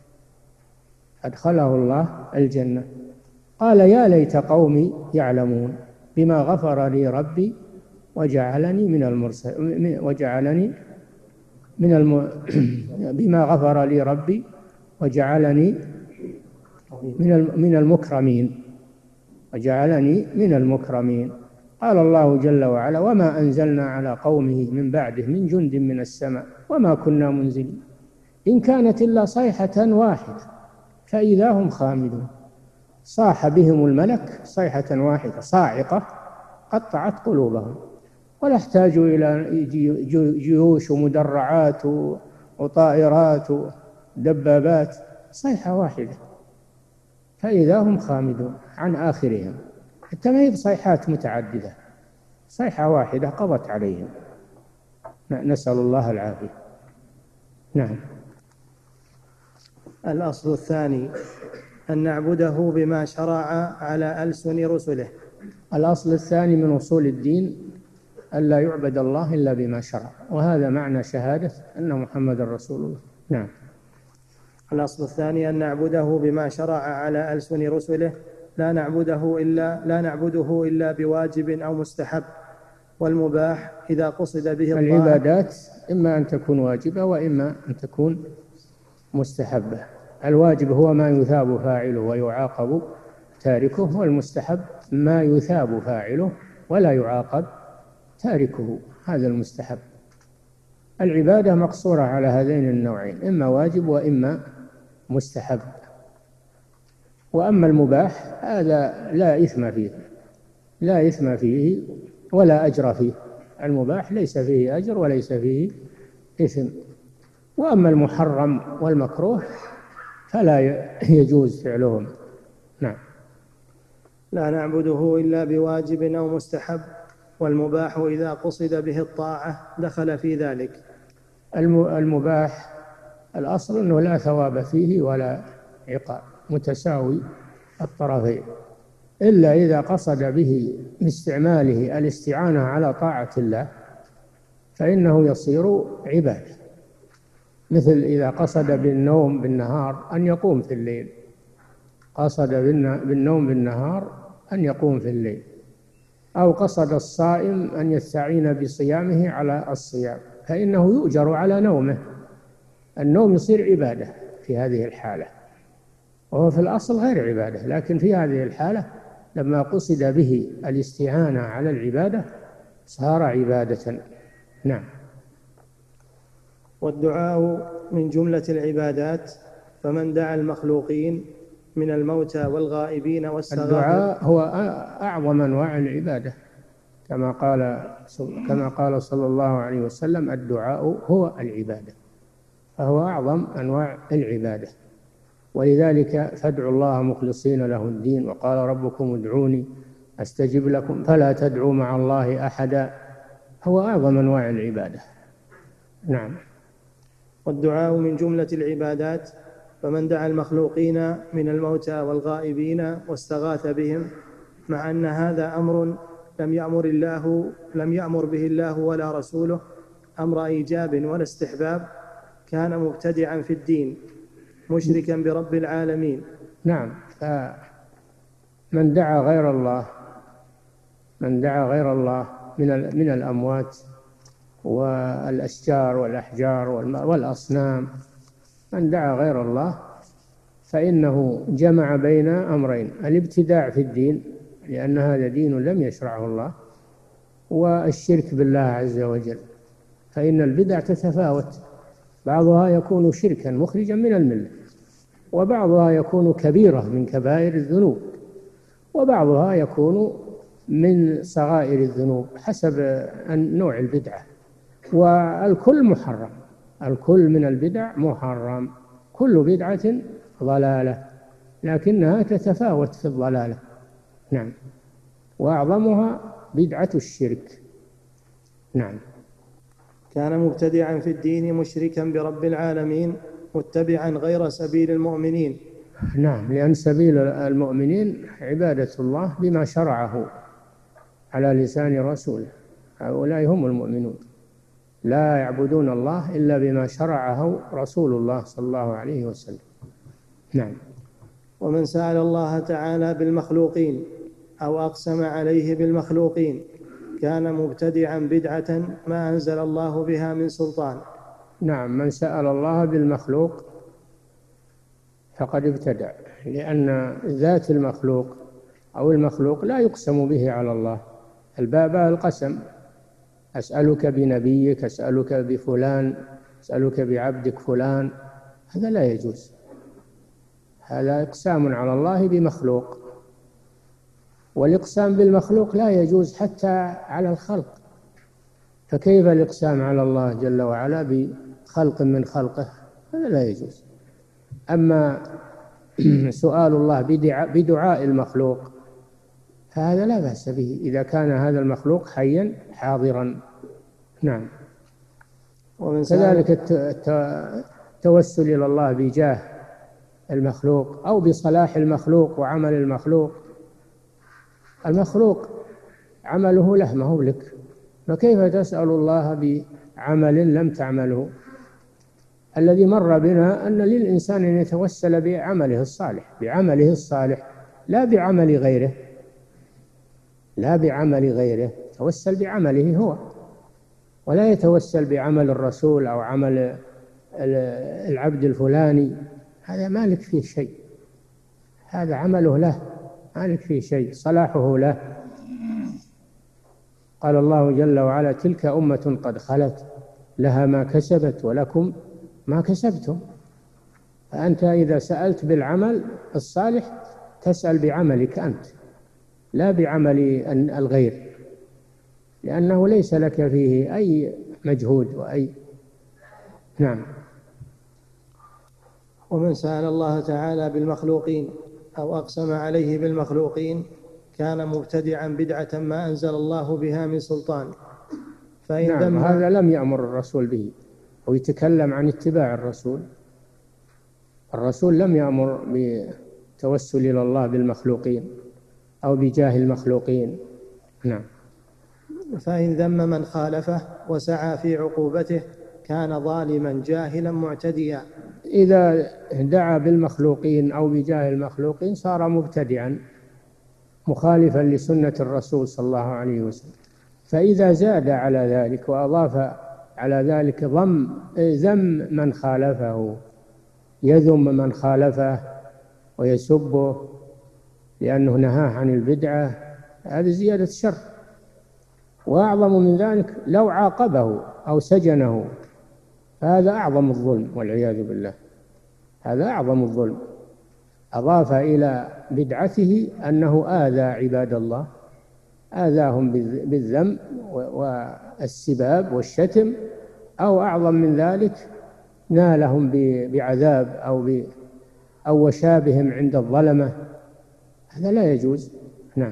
Speaker 3: أدخله الله الجنة. قال يا ليت قومي يعلمون بما غفر لي ربي وجعلني من المرسل وجعلني من الم... بما غفر لي ربي وجعلني من من المكرمين وجعلني من المكرمين. قال الله جل وعلا وما أنزلنا على قومه من بعده من جند من السماء وما كنا منزلين إن كانت إلا صيحة واحدة فإذا هم خامدون. صاح بهم الملك صيحة واحدة صاعقة قطعت قلوبهم، ولا احتاجوا إلى جيوش ومدرعات وطائرات ودبابات، صيحة واحدة فإذا هم خامدون عن آخرهم. حتى ما هي صيحات متعددة، صيحة واحدة قضت عليهم، نسأل الله العافية. نعم.
Speaker 2: الأصل الثاني أن نعبده بما شرع على ألسن رسله.
Speaker 3: الأصل الثاني من أصول الدين ألا يعبد الله إلا بما شرع، وهذا معنى شهادة أن محمد رسول الله. نعم.
Speaker 2: الأصل الثاني أن نعبده بما شرع على ألسن رسله، لا نعبده إلا لا نعبده إلا بواجب أو مستحب، والمباح إذا قصد به الطاعة.
Speaker 3: العبادات إما أن تكون واجبة وإما أن تكون مستحبة. الواجب هو ما يثاب فاعله ويعاقب تاركه، والمستحب ما يثاب فاعله ولا يعاقب تاركه، هذا المستحب. العبادة مقصورة على هذين النوعين، إما واجب وإما مستحب. وأما المباح هذا لا إثم فيه، لا إثم فيه ولا أجر فيه. المباح ليس فيه أجر وليس فيه إثم. وأما المحرم والمكروه فلا يجوز فعلهم. نعم.
Speaker 2: لا نعبده إلا بواجب أو مستحب، والمباح إذا قصد به الطاعة دخل في ذلك.
Speaker 3: المباح الأصل أنه لا ثواب فيه ولا عقاب، متساوي الطرفين، إلا إذا قصد به باستعماله الاستعانة على طاعة الله فإنه يصير عبادة. مثل إذا قصد بالنوم بالنهار أن يقوم في الليل، قصد بالنوم بالنهار أن يقوم في الليل، أو قصد الصائم أن يستعين بصيامه على الصيام فإنه يؤجر على نومه. النوم يصير عبادة في هذه الحالة، وهو في الأصل غير عبادة، لكن في هذه الحالة لما قصد به الاستعانة على العبادة صار عبادة. نعم.
Speaker 2: والدعاء من جملة العبادات، فمن دعا المخلوقين من الموتى والغائبين واستغاث.
Speaker 3: الدعاء هو أعظم أنواع العبادة، كما قال كما قال صلى الله عليه وسلم الدعاء هو العبادة، فهو أعظم أنواع العبادة. ولذلك فادعوا الله مخلصين له الدين، وقال ربكم ادعوني أستجب لكم فلا تدعوا مع الله أحدا، هو أعظم أنواع العبادة. نعم.
Speaker 2: والدعاء من جملة العبادات، فمن دعا المخلوقين من الموتى والغائبين واستغاث بهم، مع أن هذا أمر لم يأمر الله لم يأمر به الله ولا رسوله أمر إيجاب ولا استحباب، كان مبتدعا في الدين مشركا برب العالمين.
Speaker 3: نعم. فمن دعا غير الله من دعا غير الله من من الأموات والأشجار والأحجار والأصنام، من دعا غير الله فإنه جمع بين أمرين: الابتداع في الدين لأن هذا دين لم يشرعه الله، والشرك بالله عز وجل، فإن البدع تتفاوت، بعضها يكون شركا مخرجا من الملة، وبعضها يكون كبيرة من كبائر الذنوب، وبعضها يكون من صغائر الذنوب حسب نوع البدعة. والكل محرم، الكل من البدع محرم، كل بدعة ضلالة، لكنها تتفاوت في الضلالة. نعم. وأعظمها بدعة الشرك. نعم.
Speaker 2: كان مبتدعا في الدين مشركا برب العالمين متبعا غير سبيل المؤمنين.
Speaker 3: نعم، لأن سبيل المؤمنين عبادة الله بما شرعه على لسان رسوله، هؤلاء هم المؤمنون. لا يعبدون الله إلا بما شرعه رسول الله صلى الله عليه وسلم. نعم.
Speaker 2: ومن سأل الله تعالى بالمخلوقين أو أقسم عليه بالمخلوقين كان مبتدعا بدعة ما أنزل الله بها من سلطان.
Speaker 3: نعم، من سأل الله بالمخلوق فقد ابتدع، لأن ذات المخلوق أو المخلوق لا يقسم به على الله. الباب القسم، أسألك بنبيك، أسألك بفلان، أسألك بعبدك فلان، هذا لا يجوز، هذا إقسام على الله بمخلوق. والإقسام بالمخلوق لا يجوز حتى على الخلق، فكيف الإقسام على الله جل وعلا بخلق من خلقه؟ هذا لا يجوز. أما سؤال الله بدعاء المخلوق فهذا لا بأس به إذا كان هذا المخلوق حيا حاضرا. نعم. كذلك التوسل إلى الله بجاه المخلوق أو بصلاح المخلوق وعمل المخلوق. المخلوق عمله له، ما هو لك، فكيف تسأل الله بعمل لم تعمله؟ الذي مر بنا أن للإنسان أن يتوسل بعمله الصالح، بعمله الصالح لا بعمل غيره، لا بعمل غيره، توسل بعمله هو، ولا يتوسل بعمل الرسول أو عمل العبد الفلاني، هذا ما لك فيه شيء، هذا عمله له، ما لك فيه شيء، صلاحه له. قال الله جل وعلا: تلك أمة قد خلت لها ما كسبت ولكم ما كسبتم. فأنت إذا سألت بالعمل الصالح تسأل بعملك أنت لا بعمل الغير، لأنه ليس لك فيه أي مجهود وأي. نعم.
Speaker 2: ومن سأل الله تعالى بالمخلوقين أو أقسم عليه بالمخلوقين كان مبتدعا بدعة ما أنزل الله بها من سلطان.
Speaker 3: فإن نعم، هذا لم يأمر الرسول به، ويتكلم عن اتباع الرسول. الرسول لم يأمر بالتوسل إلى الله بالمخلوقين أو بجاه المخلوقين. نعم.
Speaker 2: فإن ذم من خالفه وسعى في عقوبته كان ظالما جاهلا معتديا.
Speaker 3: إذا دعا بالمخلوقين أو بجاه المخلوقين صار مبتدعا مخالفا لسنة الرسول صلى الله عليه وسلم. فإذا زاد على ذلك وأضاف على ذلك ضم ذم من خالفه، يذم من خالفه ويسبه لأنه نهاه عن البدعة، هذه زيادة شر. وأعظم من ذلك لو عاقبه أو سجنه، هذا أعظم الظلم والعياذ بالله، هذا أعظم الظلم. أضاف إلى بدعته أنه آذى عباد الله، آذاهم بالذم والسباب والشتم، أو أعظم من ذلك نالهم بعذاب أو أو وشابهم عند الظلمة، هذا لا يجوز. نعم.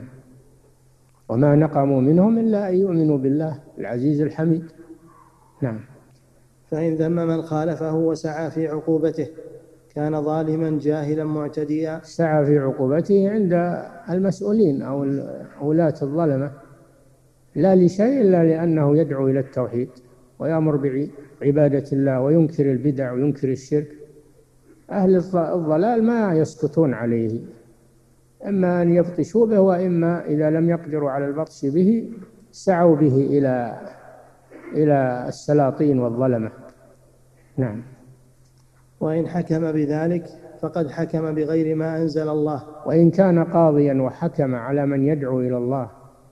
Speaker 3: وما نقموا منهم إلا أن يؤمنوا بالله العزيز الحميد. نعم.
Speaker 2: فإن ذم من خالفه وسعى في عقوبته كان ظالما جاهلا معتديا.
Speaker 3: سعى في عقوبته عند المسؤولين أو ولاة الظلمة، لا لشيء إلا لأنه يدعو إلى التوحيد ويأمر بعبادة الله وينكر البدع وينكر الشرك. أهل الضلال ما يسكتون عليه، إما أن يبطشوا به، وإما إذا لم يقدروا على البطش به سعوا به إلى إلى السلاطين والظلمة. نعم.
Speaker 2: وإن حكم بذلك فقد حكم بغير ما أنزل الله.
Speaker 3: وإن كان قاضيا وحكم على من يدعو إلى الله،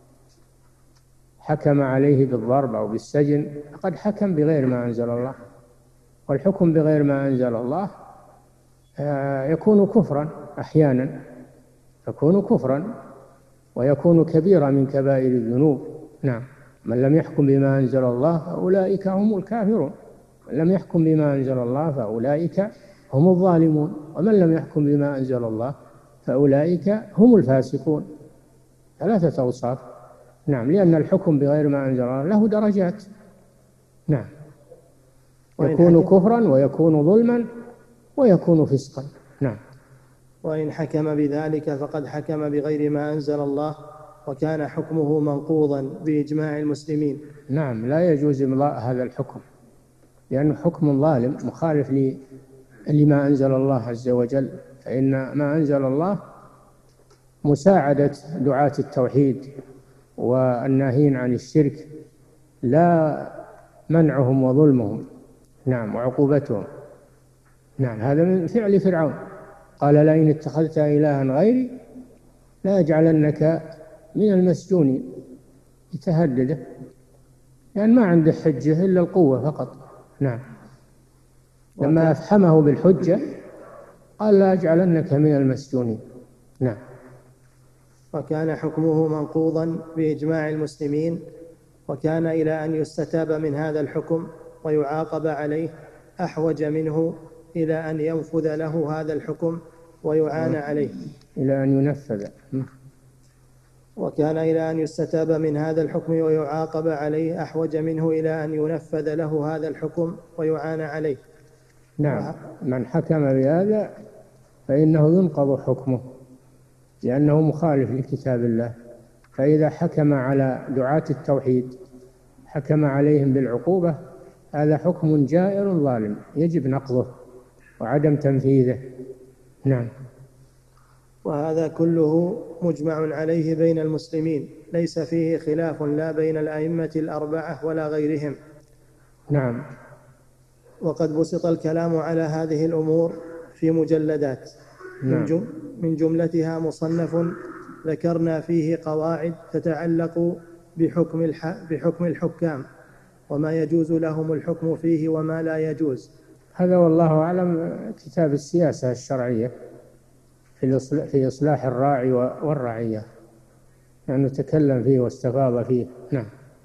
Speaker 3: حكم عليه بالضرب أو بالسجن، فقد حكم بغير ما أنزل الله. والحكم بغير ما أنزل الله يكون كفرا أحيانا، يكون كفرا ويكون كبيرا من كبائر الذنوب. نعم. من لم يحكم بما أنزل الله فأولئك هم الكافرون، من لم يحكم بما أنزل الله فأولئك هم الظالمون، ومن لم يحكم بما أنزل الله فأولئك هم الفاسقون. ثلاثة أوصاف. نعم. لأن الحكم بغير ما أنزل الله له درجات. نعم. يكون كفرا ويكون ظلما ويكون فسقا. نعم.
Speaker 2: وإن حكم بذلك فقد حكم بغير ما أنزل الله وكان حكمه منقوضا بإجماع المسلمين.
Speaker 3: نعم، لا يجوز إمضاء هذا الحكم لأنه حكم ظالم مخالف لما أنزل الله عز وجل. فإن ما أنزل الله مساعدة دعاة التوحيد والناهين عن الشرك، لا منعهم وظلمهم. نعم، وعقوبتهم. نعم، هذا من فعل فرعون، قال لئن اتخذت إلها غيري لأجعلنك من المسجونين، يتهدده لأن ما عنده حجة إلا القوة فقط. نعم، لما أفحمه بالحجة قال لأجعلنك من المسجونين. نعم.
Speaker 2: وكان حكمه منقوضا بإجماع المسلمين، وكان إلى أن يستتاب من هذا الحكم ويعاقب عليه أحوج منه إلى أن ينفذ له هذا الحكم ويعان عليه.
Speaker 3: إلى أن ينفذ.
Speaker 2: وكان إلى أن يستتاب من هذا الحكم ويعاقب عليه أحوج منه إلى أن ينفذ له هذا الحكم ويعان عليه.
Speaker 3: نعم، من حكم بهذا فإنه ينقض حكمه لأنه مخالف لكتاب الله. فإذا حكم على دعاة التوحيد حكم عليهم بالعقوبة، هذا حكم جائر ظالم يجب نقضه وعدم تنفيذه. نعم.
Speaker 2: وهذا كله مجمع عليه بين المسلمين، ليس فيه خلاف لا بين الأئمة الأربعة ولا غيرهم.
Speaker 3: نعم.
Speaker 2: وقد بسط الكلام على هذه الأمور في مجلدات. نعم. من جملتها مصنف ذكرنا فيه قواعد تتعلق بحكم بحكم الحكام وما يجوز لهم الحكم فيه وما لا يجوز.
Speaker 3: هذا والله أعلم كتاب السياسة الشرعية في إصلاح الراعي والرعية، يعني تكلم فيه واستفاض فيه. نعم.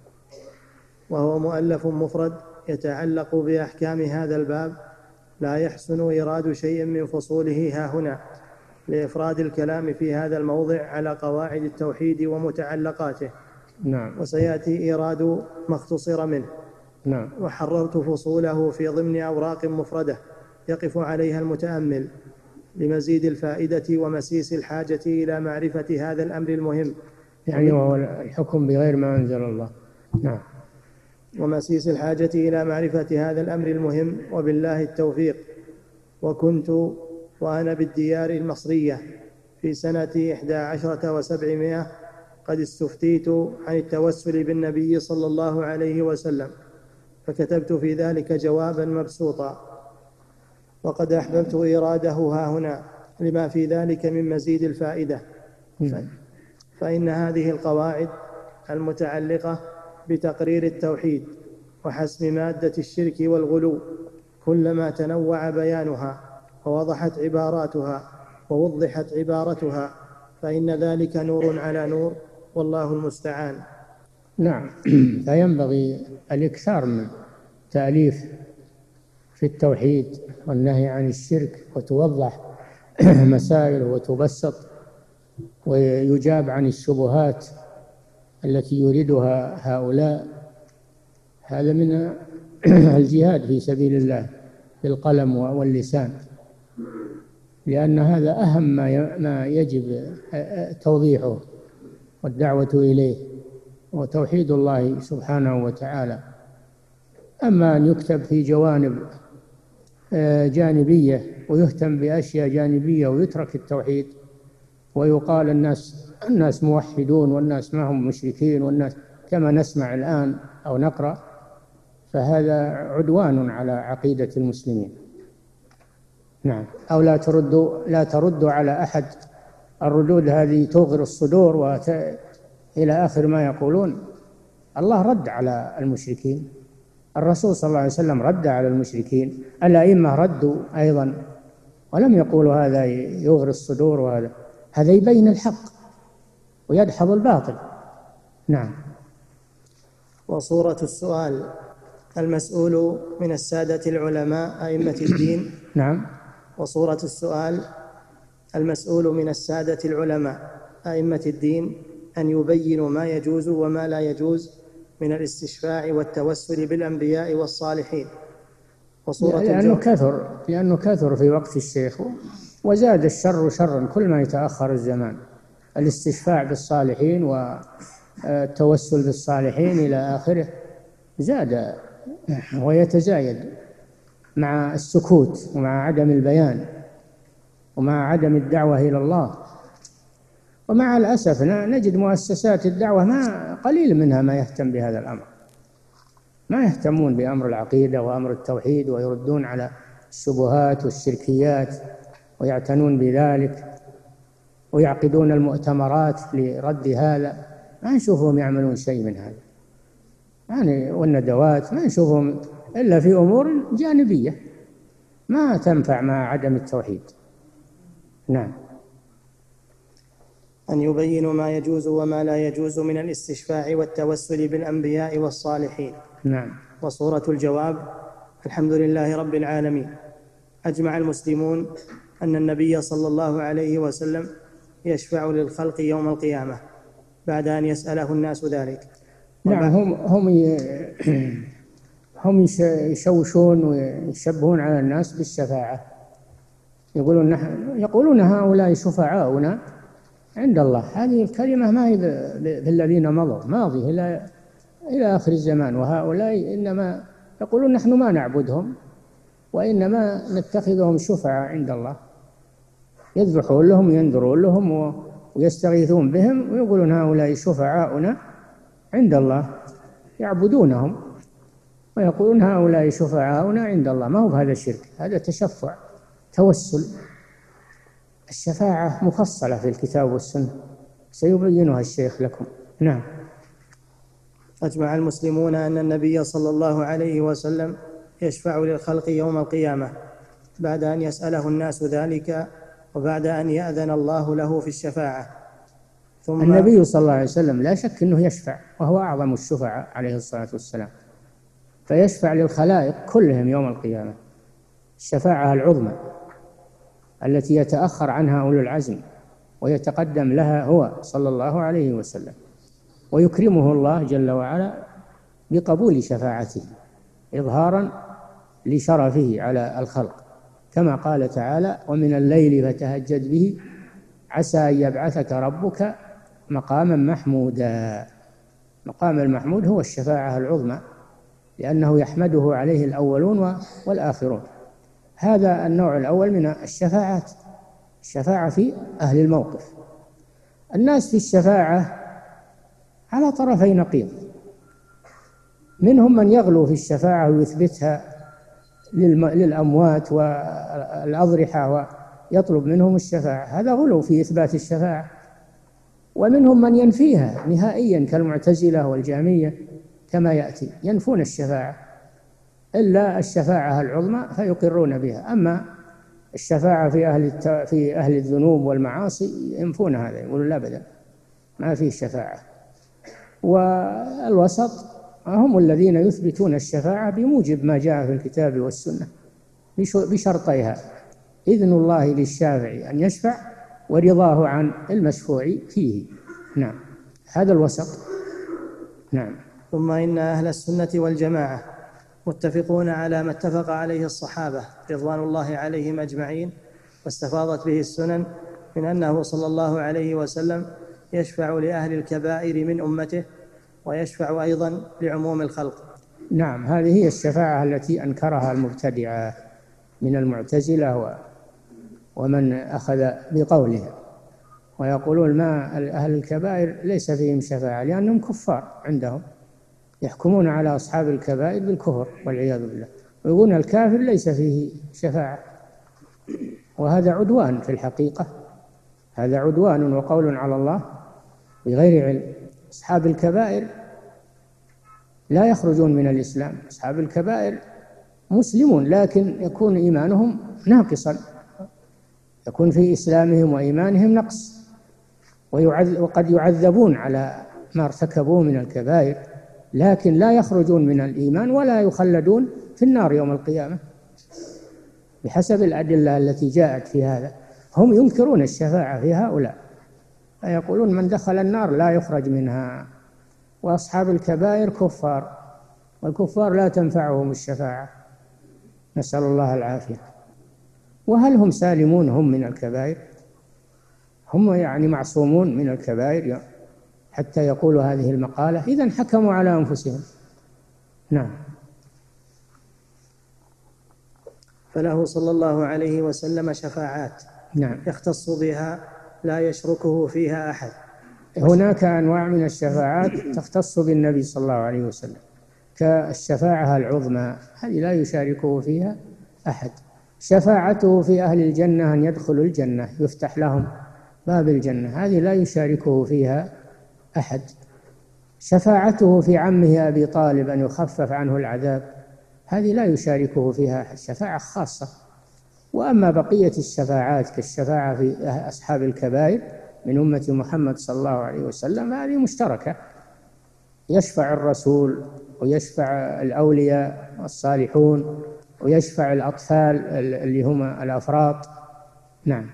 Speaker 2: وهو مؤلف مفرد يتعلق بأحكام هذا الباب، لا يحسن إيراد شيء من فصوله ها هنا لإفراد الكلام في هذا الموضع على قواعد التوحيد ومتعلقاته.
Speaker 3: نعم.
Speaker 2: وسيأتي إيراد ما اختصر منه.
Speaker 3: نعم.
Speaker 2: وحررت فصوله في ضمن أوراق مفردة يقف عليها المتأمل لمزيد الفائدة ومسيس الحاجة إلى معرفة هذا الأمر المهم،
Speaker 3: يعني وهو الحكم بغير ما أنزل الله. نعم.
Speaker 2: ومسيس الحاجة إلى معرفة هذا الأمر المهم، وبالله التوفيق. وكنت وأنا بالديار المصرية في سنة إحدى عشرة وسبعمائة قد استفتيت عن التوسل بالنبي صلى الله عليه وسلم، فكتبت في ذلك جوابا مبسوطا، وقد أحببت إراده ها هنا لما في ذلك من مزيد الفائدة. فإن هذه القواعد المتعلقة بتقرير التوحيد وحسم مادة الشرك والغلو كلما تنوع بيانها ووضحت عباراتها ووضحت عبارتها فإن ذلك نور على نور، والله المستعان.
Speaker 3: نعم. فينبغي الإكثار من تأليف في التوحيد والنهي عن الشرك، وتوضح مسائل وتبسط ويجاب عن الشبهات التي يريدها هؤلاء. هذا من الجهاد في سبيل الله بالقلم واللسان، لأن هذا أهم ما يجب توضيحه والدعوة إليه، وتوحيد الله سبحانه وتعالى. أما أن يكتب في جوانب جانبية ويهتم بأشياء جانبية ويترك التوحيد، ويقال الناس الناس موحدون والناس ما هم مشركين والناس كما نسمع الآن أو نقرأ، فهذا عدوان على عقيدة المسلمين. نعم. أو لا تردوا لا تردوا على أحد الردود هذه توغر الصدور وت... إلى آخر ما يقولون. الله رد على المشركين، الرسول صلى الله عليه وسلم رد على المشركين، الأئمة ردوا أيضا، ولم يقولوا هذا يغري الصدور وهذا هذا يبين الحق ويدحض الباطل. نعم.
Speaker 2: وصورة السؤال المسؤول من السادة العلماء أئمة الدين.
Speaker 3: نعم.
Speaker 2: وصورة السؤال المسؤول من السادة العلماء أئمة الدين أن يبينوا ما يجوز وما لا يجوز من الاستشفاع والتوسل بالأنبياء والصالحين. وصورة
Speaker 3: لأنه كثر لأنه كثر في وقت الشيخ، وزاد الشر شرا كل ما يتأخر الزمان. الاستشفاع بالصالحين والتوسل بالصالحين إلى آخره زاد ويتزايد مع السكوت ومع عدم البيان ومع عدم الدعوة إلى الله. ومع الأسف نجد مؤسسات الدعوة ما قليل منها ما يهتم بهذا الأمر، ما يهتمون بأمر العقيدة وأمر التوحيد، ويردون على الشبهات والشركيات ويعتنون بذلك، ويعقدون المؤتمرات لرد هذا. ما نشوفهم يعملون شيء من هذا يعني، والندوات ما نشوفهم إلا في أمور جانبية ما تنفع مع عدم التوحيد. نعم.
Speaker 2: أن يبينوا ما يجوز وما لا يجوز من الاستشفاع والتوسل بالأنبياء والصالحين.
Speaker 3: نعم.
Speaker 2: وصورة الجواب: الحمد لله رب العالمين. أجمع المسلمون أن النبي صلى الله عليه وسلم يشفع للخلق يوم القيامة بعد أن يسأله الناس ذلك.
Speaker 3: نعم. هم هم هم يشوشون ويشبهون على الناس بالشفاعة، يقولون نحن يقولون هؤلاء شفعاؤنا عند الله. هذه الكلمة ما هي بالذين مضوا، ماضي إلى إلى آخر الزمان. وهؤلاء إنما يقولون نحن ما نعبدهم وإنما نتخذهم شفعاء عند الله، يذبحون لهم وينذرون لهم ويستغيثون بهم، ويقولون هؤلاء شفعاؤنا عند الله، يعبدونهم ويقولون هؤلاء شفعاؤنا عند الله. ما هو هذا شرك، هذا تشفع توسل. الشفاعة مفصلة في الكتاب والسنة سيبينها الشيخ لكم. نعم.
Speaker 2: أجمع المسلمون أن النبي صلى الله عليه وسلم يشفع للخلق يوم القيامة بعد أن يسأله الناس ذلك وبعد أن يأذن الله له في الشفاعة.
Speaker 3: ثم النبي صلى الله عليه وسلم لا شك أنه يشفع، وهو أعظم الشفعاء عليه الصلاة والسلام، فيشفع للخلائق كلهم يوم القيامة الشفاعة العظمى التي يتأخر عنها أولو العزم ويتقدم لها هو صلى الله عليه وسلم، ويكرمه الله جل وعلا بقبول شفاعته إظهارا لشرفه على الخلق، كما قال تعالى: ومن الليل فتهجد به عسى أن يبعثك ربك مقاما محمودا. مقام المحمود هو الشفاعة العظمى، لأنه يحمده عليه الأولون والآخرون. هذا النوع الأول من الشفاعات، الشفاعة في أهل الموقف. الناس في الشفاعة على طرفي نقيض، منهم من يغلو في الشفاعة ويثبتها للأموات والأضرحة ويطلب منهم الشفاعة، هذا غلو في إثبات الشفاعة. ومنهم من ينفيها نهائيا كالمعتزلة والجهمية كما يأتي، ينفون الشفاعة إلا الشفاعة العظمى فيقرون بها. أما الشفاعة في أهل في أهل الذنوب والمعاصي ينفون هذا، يقولون لا أبدا ما فيه شفاعة. والوسط هم الذين يثبتون الشفاعة بموجب ما جاء في الكتاب والسنة بشرطيها: إذن الله للشافع أن يشفع ورضاه عن المشفوع فيه. نعم، هذا الوسط. نعم.
Speaker 2: ثم إن أهل السنة والجماعة متفقون على ما اتفق عليه الصحابة رضوان الله عليهم أجمعين واستفاضت به السنن من أنه صلى الله عليه وسلم يشفع لأهل الكبائر من أمته ويشفع أيضا لعموم الخلق.
Speaker 3: نعم، هذه هي الشفاعة التي أنكرها المبتدعة من المعتزلة ومن أخذ بقولها، ويقولون ما أهل الكبائر ليس فيهم شفاعة لأنهم كفار عندهم، يحكمون على أصحاب الكبائر بالكفر والعياذ بالله، ويقولون الكافر ليس فيه شفاعة، وهذا عدوان في الحقيقة، هذا عدوان وقول على الله بغير علم. أصحاب الكبائر لا يخرجون من الإسلام، أصحاب الكبائر مسلمون لكن يكون إيمانهم ناقصا، يكون في إسلامهم وإيمانهم نقص، وقد يعذبون على ما ارتكبوه من الكبائر، لكن لا يخرجون من الإيمان ولا يخلدون في النار يوم القيامة بحسب الأدلة التي جاءت في هذا. هم ينكرون الشفاعة في هؤلاء، يقولون من دخل النار لا يخرج منها، وأصحاب الكبائر كفار، والكفار لا تنفعهم الشفاعة، نسأل الله العافية. وهل هم سالمون هم من الكبائر؟ هم يعني معصومون من الكبائر حتى يقولوا هذه المقالة، إذن حكموا على أنفسهم. نعم.
Speaker 2: فله صلى الله عليه وسلم شفاعات
Speaker 3: نعم.
Speaker 2: يختص بها لا يشركه فيها أحد.
Speaker 3: هناك أنواع من الشفاعات تختص بالنبي صلى الله عليه وسلم، كالشفاعة العظمى، هذه لا يشاركه فيها أحد. شفاعته في أهل الجنة أن يدخلوا الجنة، يفتح لهم باب الجنة، هذه لا يشاركه فيها أحد. شفاعته في عمه أبي طالب أن يخفف عنه العذاب، هذه لا يشاركه فيها أحد، شفاعة خاصة. وأما بقية الشفاعات كالشفاعة في أصحاب الكبائر من أمة محمد صلى الله عليه وسلم، هذه مشتركة، يشفع الرسول ويشفع الأولياء الصالحون ويشفع الأطفال اللي هم الأفراط. نعم.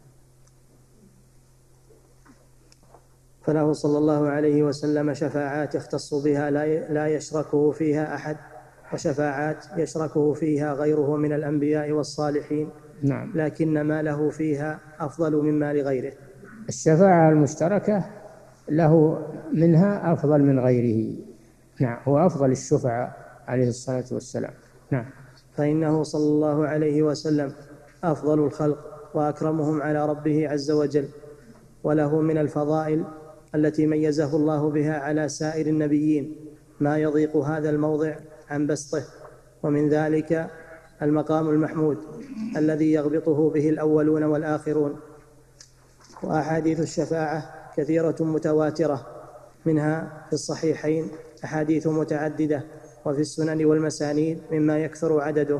Speaker 2: فله صلى الله عليه وسلم شفاعات يختص بها لا يشركه فيها أحد، وشفاعات يشركه فيها غيره من الأنبياء والصالحين.
Speaker 3: نعم.
Speaker 2: لكن ما له فيها أفضل مما لغيره.
Speaker 3: الشفاعة المشتركة له منها أفضل من غيره. نعم، هو أفضل الشفعاء عليه الصلاة والسلام. نعم.
Speaker 2: فإنه صلى الله عليه وسلم أفضل الخلق وأكرمهم على ربه عز وجل، وله من الفضائل التي ميزه الله بها على سائر النبيين ما يضيق هذا الموضع عن بسطه، ومن ذلك المقام المحمود الذي يغبطه به الأولون والآخرون. وأحاديث الشفاعة كثيرة متواترة، منها في الصحيحين أحاديث متعددة، وفي السنن والمسانيد مما يكثر عدده.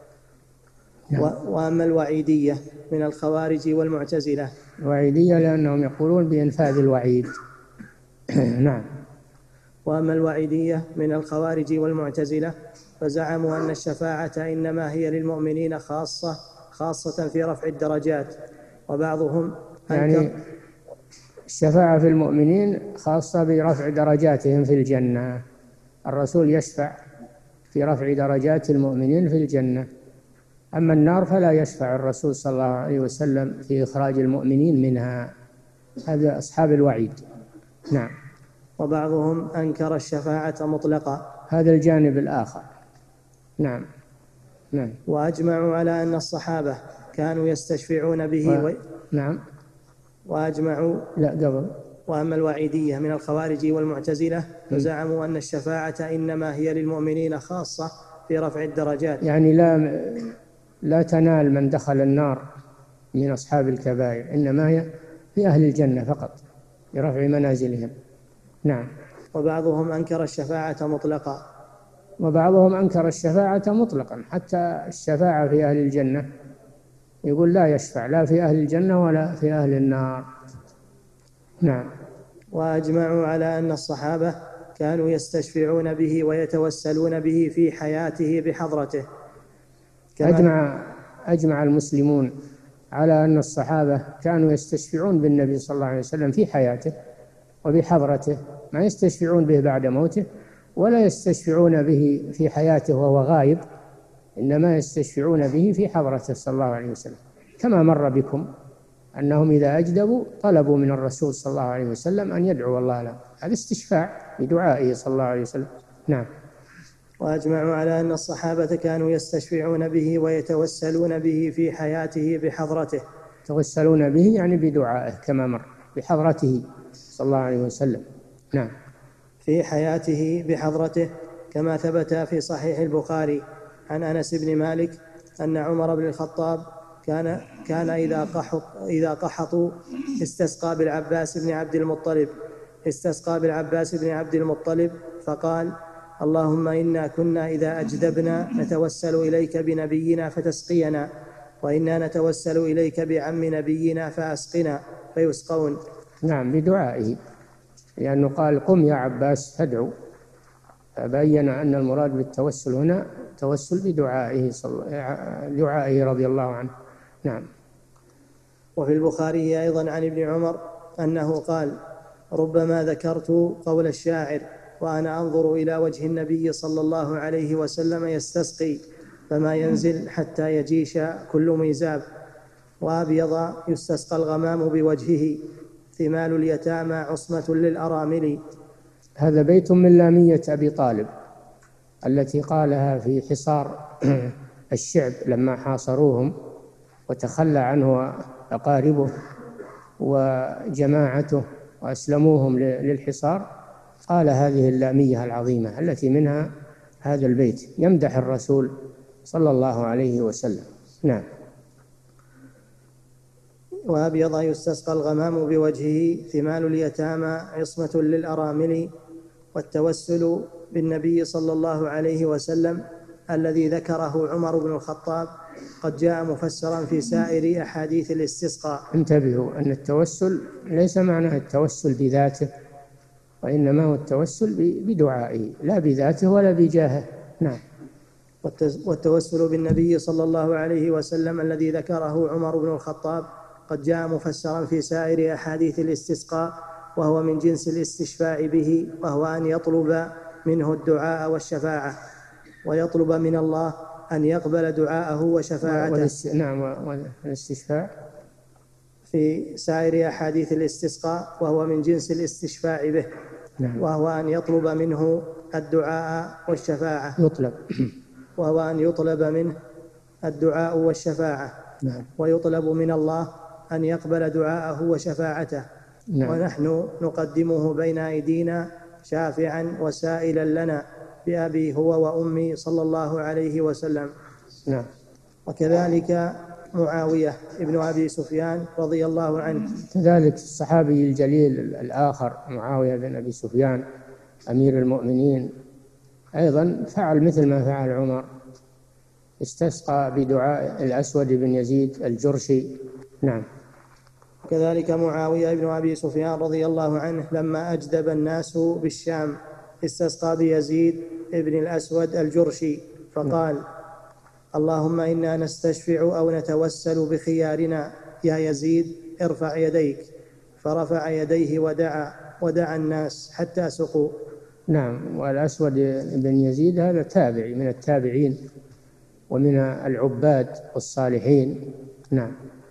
Speaker 2: وأما الوعيدية من الخوارج والمعتزلة.
Speaker 3: الوعيدية لأنهم يقولون بإنفاذ الوعيد. نعم.
Speaker 2: وأما الوعيدية من الخوارج والمعتزلة فزعموا أن الشفاعة إنما هي للمؤمنين خاصة خاصة في رفع الدرجات. وبعضهم
Speaker 3: يعني الشفاعة في المؤمنين خاصة برفع درجاتهم في الجنة، الرسول يشفع في رفع درجات المؤمنين في الجنة، أما النار فلا يشفع الرسول صلى الله عليه وسلم في إخراج المؤمنين منها. هذا أصحاب الوعيد. نعم.
Speaker 2: وبعضهم أنكر الشفاعة مطلقة،
Speaker 3: هذا الجانب الآخر. نعم. نعم.
Speaker 2: وأجمعوا على أن الصحابة كانوا يستشفعون به و... و...
Speaker 3: نعم.
Speaker 2: وأجمعوا
Speaker 3: لا قبل.
Speaker 2: وأما الوعيدية من الخوارج والمعتزلة فزعموا أن الشفاعة إنما هي للمؤمنين خاصة في رفع الدرجات،
Speaker 3: يعني لا لا تنال من دخل النار من أصحاب الكبائر، إنما هي في أهل الجنة فقط لرفع منازلهم. نعم.
Speaker 2: وبعضهم أنكر الشفاعة مطلقا.
Speaker 3: وبعضهم أنكر الشفاعة مطلقا، حتى الشفاعة في أهل الجنة يقول لا يشفع لا في أهل الجنة ولا في أهل النار. نعم.
Speaker 2: وأجمعوا على أن الصحابة كانوا يستشفعون به ويتوسلون به في حياته بحضرته.
Speaker 3: أجمع, أجمع المسلمون على أن الصحابة كانوا يستشفعون بالنبي صلى الله عليه وسلم في حياته وبحضرته، ما يستشفعون به بعد موته ولا يستشفعون به في حياته وهو غائب، إنما يستشفعون به في حضرته صلى الله عليه وسلم، كما مر بكم أنهم إذا أجدبوا طلبوا من الرسول صلى الله عليه وسلم أن يدعو الله له، هذا استشفاع بدعائه صلى الله عليه وسلم. نعم.
Speaker 2: وأجمعوا على أن الصحابة كانوا يستشفعون به ويتوسلون به في حياته بحضرته.
Speaker 3: يتوسلون به يعني بدعائه كما مر، بحضرته صلى الله عليه وسلم. نعم.
Speaker 2: في حياته بحضرته، كما ثبت في صحيح البخاري عن أنس بن مالك أن عمر بن الخطاب كان كان إذا قحط إذا قحطوا استسقى بالعباس بن عبد المطلب استسقى بالعباس بن عبد المطلب فقال: اللهم إنا كنا إذا أجدبنا نتوسل إليك بنبينا فتسقينا، وإنا نتوسل إليك بعم نبينا فأسقنا، فيسقون.
Speaker 3: نعم، بدعائه، لأنه قال: قم يا عباس فادعو، فبين أن المراد بالتوسل هنا توسل بدعائه دعائه رضي الله عنه. نعم.
Speaker 2: وفي البخاري أيضا عن ابن عمر أنه قال: ربما ذكرت قول الشاعر وأنا أنظر إلى وجه النبي صلى الله عليه وسلم يستسقي، فما ينزل حتى يجيش كل ميزاب. وأبيض يستسقى الغمام بوجهه ثمال اليتامى عصمة للأرامل.
Speaker 3: هذا بيت من لامية أبي طالب التي قالها في حصار الشعب لما حاصروهم وتخلى عنه أقاربه وجماعته وأسلموهم للحصار، قال هذه اللامية العظيمة التي منها هذا البيت يمدح الرسول صلى الله عليه وسلم. نعم.
Speaker 2: وأبيض يستسقى الغمام بوجهه ثمال اليتامى عصمة للأرامل. والتوسل بالنبي صلى الله عليه وسلم الذي ذكره عمر بن الخطاب قد جاء مفسرا في سائر أحاديث الاستسقاء.
Speaker 3: انتبهوا أن التوسل ليس معناه التوسل بذاته، وإنما هو التوسل بدعائه لا بذاته ولا بجاهه. نعم.
Speaker 2: والتوسل بالنبي صلى الله عليه وسلم الذي ذكره عمر بن الخطاب قد جاء مفسرا في سائر أحاديث الاستسقاء، وهو من جنس الاستشفاع به، وهو أن يطلب منه الدعاء والشفاعة، ويطلب من الله أن يقبل دعاءه وشفاعته.
Speaker 3: نعم. والاستشفاع
Speaker 2: في سائر أحاديث الاستسقاء وهو من جنس الاستشفاع به.
Speaker 3: نعم.
Speaker 2: وهو أن يطلب منه الدعاء والشفاعة
Speaker 3: يطلب
Speaker 2: وهو أن يطلب منه الدعاء والشفاعة.
Speaker 3: نعم.
Speaker 2: ويطلب من الله أن يقبل دعاءه وشفاعته.
Speaker 3: نعم.
Speaker 2: ونحن نقدمه بين أيدينا شافعا وسائلا لنا بأبي هو وأمي صلى الله عليه وسلم.
Speaker 3: نعم.
Speaker 2: وكذلك معاوية ابن أبي سفيان رضي الله عنه،
Speaker 3: كذلك الصحابي الجليل الآخر معاوية بن أبي سفيان أمير المؤمنين أيضا فعل مثل ما فعل عمر، استسقى بدعاء الأسود بن يزيد الجرشي. نعم.
Speaker 2: كذلك معاوية بن أبي سفيان رضي الله عنه لما أجدب الناس بالشام استسقى بيزيد ابن الأسود الجرشي فقال: اللهم إنا نستشفع أو نتوسل بخيارنا يا يزيد ارفع يديك. فرفع يديه ودعا ودعا الناس حتى سقوا.
Speaker 3: نعم. والأسود بن يزيد هذا تابعي من التابعين ومن العباد الصالحين. نعم.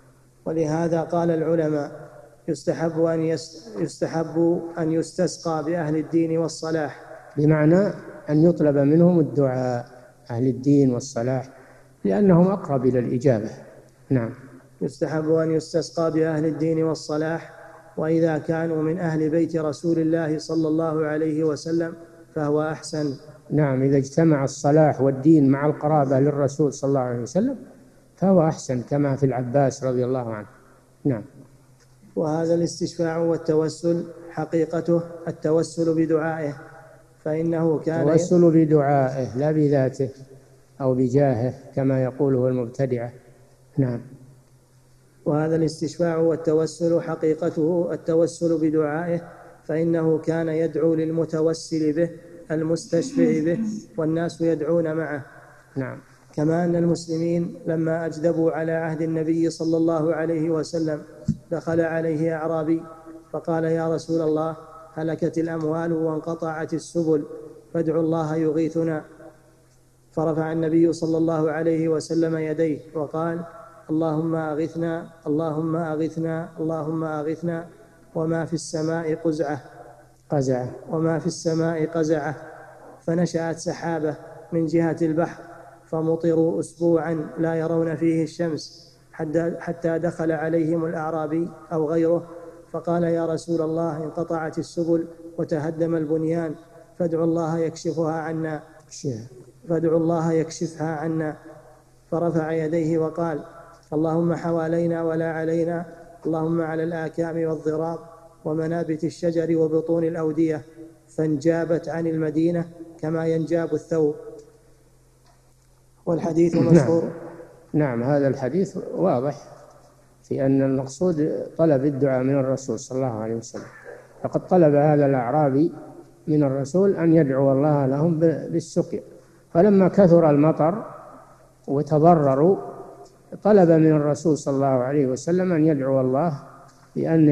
Speaker 2: ولهذا قال العلماء: يستحب أن يستحب أن يستسقى بأهل الدين والصلاح،
Speaker 3: بمعنى أن يطلب منهم الدعاء أهل الدين والصلاح لأنهم أقرب إلى الإجابة. نعم.
Speaker 2: يستحب أن يستسقى بأهل الدين والصلاح، وإذا كانوا من أهل بيت رسول الله صلى الله عليه وسلم فهو أحسن.
Speaker 3: نعم. إذا اجتمع الصلاح والدين مع القرابة للرسول صلى الله عليه وسلم فهو أحسن، كما في العباس رضي الله عنه. نعم.
Speaker 2: وهذا الاستشفاع والتوسل حقيقته التوسل بدعائه، فإنه كان
Speaker 3: التوسل بدعائه لا بذاته أو بجاهه كما يقوله المبتدعة. نعم.
Speaker 2: وهذا الاستشفاع والتوسل حقيقته التوسل بدعائه، فإنه كان يدعو للمتوسل به المستشفع به، والناس يدعون معه.
Speaker 3: نعم.
Speaker 2: كما أن المسلمين لما أجدبوا على عهد النبي صلى الله عليه وسلم دخل عليه أعرابي فقال: يا رسول الله، هلكت الأموال وانقطعت السبل، فادعوا الله يغيثنا. فرفع النبي صلى الله عليه وسلم يديه وقال: اللهم أغثنا اللهم أغثنا اللهم أغثنا وما في السماء قزعة
Speaker 3: قزعة
Speaker 2: وما في السماء قزعة. فنشأت سحابة من جهة البحر فمطروا أسبوعا لا يرون فيه الشمس، حتى دخل عليهم الأعرابي أو غيره فقال: يا رسول الله، انقطعت السبل وتهدم البنيان، فادعوا الله يكشفها عنا فادعوا الله يكشفها عنا. فرفع يديه وقال: اللهم حوالينا ولا علينا، اللهم على الآكام والضراب ومنابت الشجر وبطون الأودية، فانجابت عن المدينة كما ينجاب الثوب. والحديث مشهور.
Speaker 3: نعم. نعم. هذا الحديث واضح في أن المقصود طلب الدعاء من الرسول صلى الله عليه وسلم، فقد طلب هذا الأعرابي من الرسول أن يدعو الله لهم بالسقيا، فلما كثر المطر وتضرروا طلب من الرسول صلى الله عليه وسلم أن يدعو الله بأن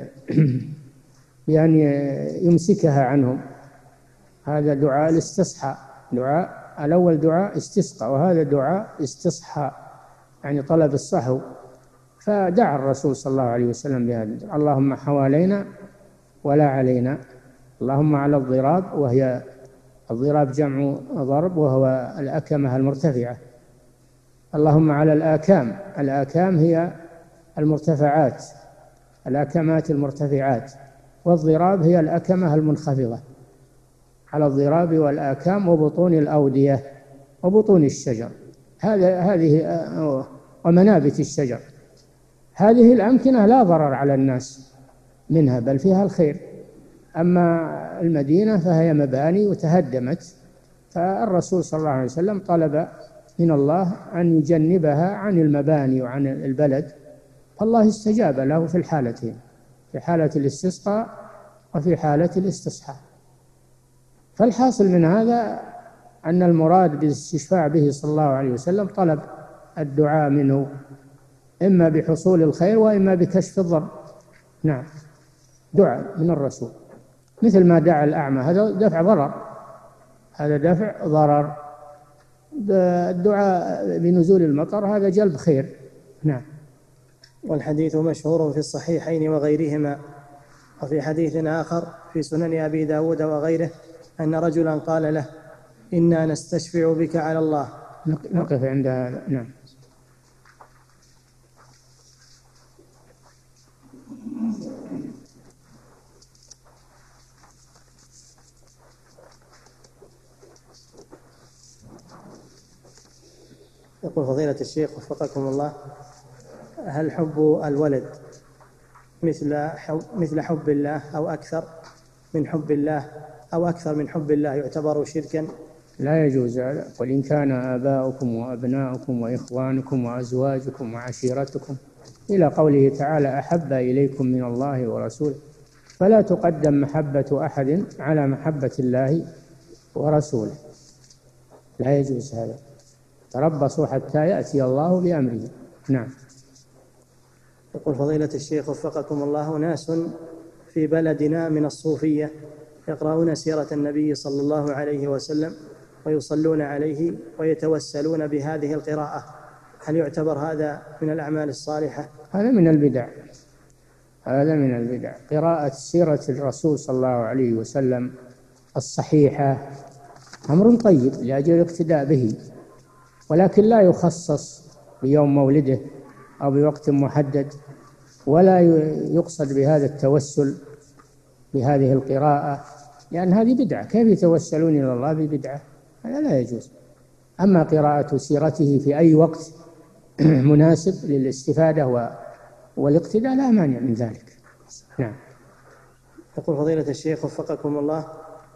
Speaker 3: بأن يمسكها عنهم. هذا دعاء الاستصحاء، دعاء الأول دعاء استسقى، وهذا دعاء استصحاء يعني طلب الصحو. فدعا الرسول صلى الله عليه وسلم بهذا: اللهم حوالينا ولا علينا، اللهم على الضراب، وهي الضراب جمع ضرب وهو الأكمة المرتفعة، اللهم على الآكام، الآكام هي المرتفعات، الأكمات المرتفعات، والضراب هي الأكمة المنخفضة، على الضراب والآكام وبطون الأودية وبطون الشجر، هذا هذه ومنابت الشجر، هذه الأمكنة لا ضرر على الناس منها بل فيها الخير. أما المدينة فهي مباني وتهدمت، فالرسول صلى الله عليه وسلم طلب من الله أن يجنبها عن المباني وعن البلد، فالله استجاب له في الحالتين، في حالة الاستسقاء وفي حالة الاستصحاء. فالحاصل من هذا أن المراد بالاستشفاع به صلى الله عليه وسلم طلب الدعاء منه، إما بحصول الخير وإما بكشف الضر. نعم، دعاء من الرسول، مثل ما دعا الأعمى، هذا دفع ضرر، هذا دفع ضرر. الدعاء بنزول المطر هذا جلب خير. نعم.
Speaker 2: والحديث مشهور في الصحيحين وغيرهما. وفي حديث آخر في سنن أبي داود وغيره أن رجلا قال له: إنا نستشفع بك على الله.
Speaker 3: نقف عند هذا. نعم.
Speaker 2: يقول فضيلة الشيخ وفقكم الله: هل حب الولد مثل حب, مثل حب الله أو أكثر من حب الله أو أكثر من حب الله يعتبر شركا؟
Speaker 3: لا يجوز هذا. قل إن كان آباؤكم وأبناؤكم وإخوانكم وأزواجكم وعشيرتكم إلى قوله تعالى: أحب إليكم من الله ورسوله، فلا تقدم محبة أحد على محبة الله ورسوله، لا يجوز هذا. تربصوا حتى يأتي الله بأمره. نعم.
Speaker 2: يقول فضيلة الشيخ وفقكم الله: ناس في بلدنا من الصوفية يقرؤون سيرة النبي صلى الله عليه وسلم ويصلون عليه ويتوسلون بهذه القراءة، هل يعتبر هذا من الأعمال الصالحة؟
Speaker 3: هذا من البدع، هذا من البدع. قراءة سيرة الرسول صلى الله عليه وسلم الصحيحة أمر طيب لأجل الاقتداء به، ولكن لا يخصص بيوم مولده أو بوقت محدد، ولا يقصد بهذا التوسل بهذه القراءة، لأن هذه بدعة. كيف يتوسلون إلى الله ببدعة؟ هذا لا يجوز. أما قراءة سيرته في أي وقت مناسب للاستفادة والاقتداء لا مانع من ذلك. نعم.
Speaker 2: يقول فضيلة الشيخ وفقكم الله: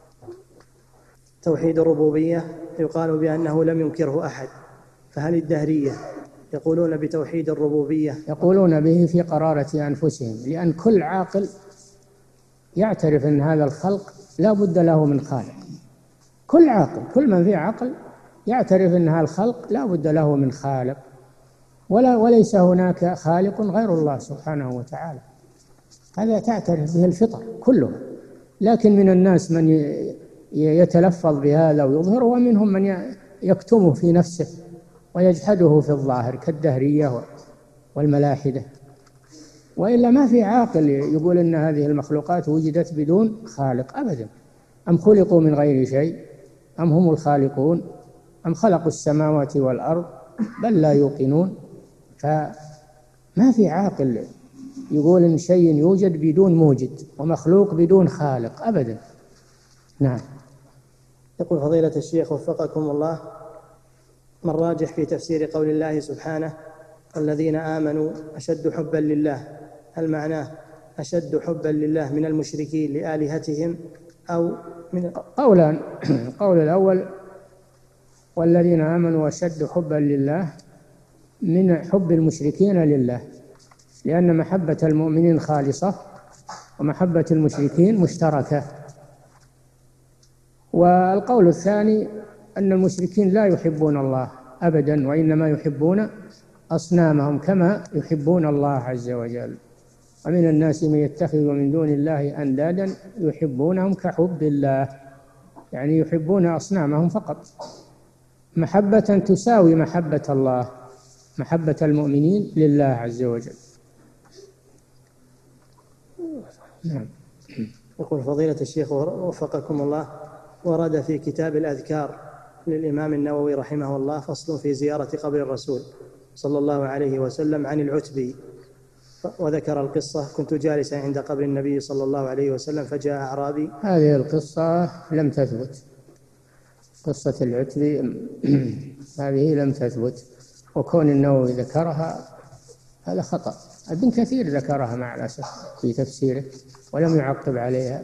Speaker 2: توحيد الربوبية يقال بأنه لم ينكره أحد، فهل الدهرية يقولون بتوحيد الربوبية؟
Speaker 3: يقولون به في قرارة أنفسهم، لأن كل عاقل يعترف أن هذا الخلق لا بد له من خالق. كل عاقل، كل من فيه عقل يعترف أن هذا الخلق لا بد له من خالق، ولا وليس هناك خالق غير الله سبحانه وتعالى. هذا تعترف به الفطر كله. لكن من الناس من يتلفظ بهذا ويظهر، ومنهم من يكتمه في نفسه ويجحده في الظاهر كالدهرية والملاحدة. وإلا ما في عاقل يقول أن هذه المخلوقات وجدت بدون خالق أبدا. أم خلقوا من غير شيء أم هم الخالقون أم خلقوا السماوات والأرض بل لا يوقنون. فما في عاقل يقول أن شيء يوجد بدون موجد ومخلوق بدون خالق أبدا. نعم.
Speaker 2: يقول فضيلة الشيخ وفقكم الله: ما الراجح في تفسير قول الله سبحانه: الذين آمنوا أشد حبا لله؟ هل معناه أشد حبا لله من المشركين لآلهتهم أو من
Speaker 3: قولان؟ القول الأول: والذين آمنوا أشد حبا لله من حب المشركين لله، لأن محبة المؤمنين خالصة ومحبة المشركين مشتركة. والقول الثاني: أن المشركين لا يحبون الله أبدا، وإنما يحبون أصنامهم كما يحبون الله عز وجل. ومن الناس من يتخذ من دون الله أندادا يحبونهم كحب الله، يعني يحبون أصنامهم فقط، محبة تساوي محبة الله. محبة المؤمنين لله عز وجل. نعم.
Speaker 2: يقول فضيلة الشيخ وفقكم الله، ورد في كتاب الأذكار للإمام النووي رحمه الله فصل في زيارة قبر الرسول صلى الله عليه وسلم عن العتبي، وذكر القصة: كنت جالسا عند قبر النبي صلى الله عليه وسلم فجاء أعرابي.
Speaker 3: هذه القصة لم تثبت، قصة العتبي هذه لم تثبت، وكون النووي ذكرها هذا خطأ. ابن كثير ذكرها مع الأسف في تفسيره ولم يعقب عليها،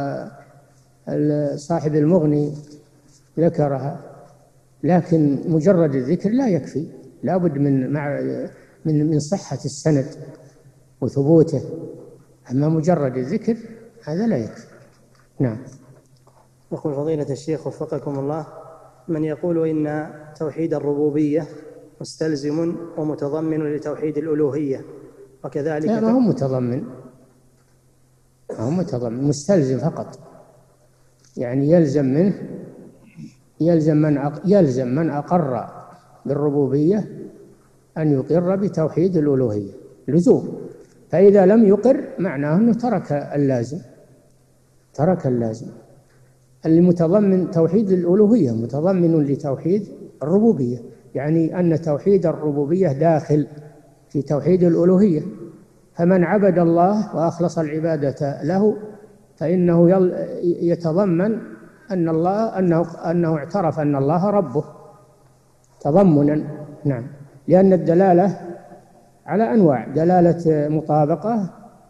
Speaker 3: وصاحب المغني ذكرها، لكن مجرد الذكر لا يكفي، لا بد من مع من من صحة السند وثبوته، أما مجرد الذكر هذا لا يكفي. نعم.
Speaker 2: يقول فضيلة الشيخ وفقكم الله: من يقول إن توحيد الربوبية مستلزم ومتضمن لتوحيد الألوهية، وكذلك
Speaker 3: لا، ما هو متضمن، ما هو متضمن، مستلزم فقط، يعني يلزم منه، يلزم من أق... يلزم من أقر بالربوبية أن يقر بتوحيد الألوهية لزوم، فإذا لم يقر معناه أنه ترك اللازم، ترك اللازم. المتضمن توحيد الألوهية متضمن لتوحيد الربوبية، يعني أن توحيد الربوبية داخل في توحيد الألوهية، فمن عبد الله وأخلص العبادة له فإنه يتضمن أن الله أنه أنه اعترف أن الله ربه تضمنا. نعم، لأن الدلالة على أنواع: دلالة مطابقة،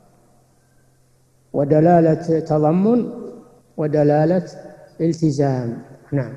Speaker 3: ودلالة تضمن، ودلالة التزام. نعم.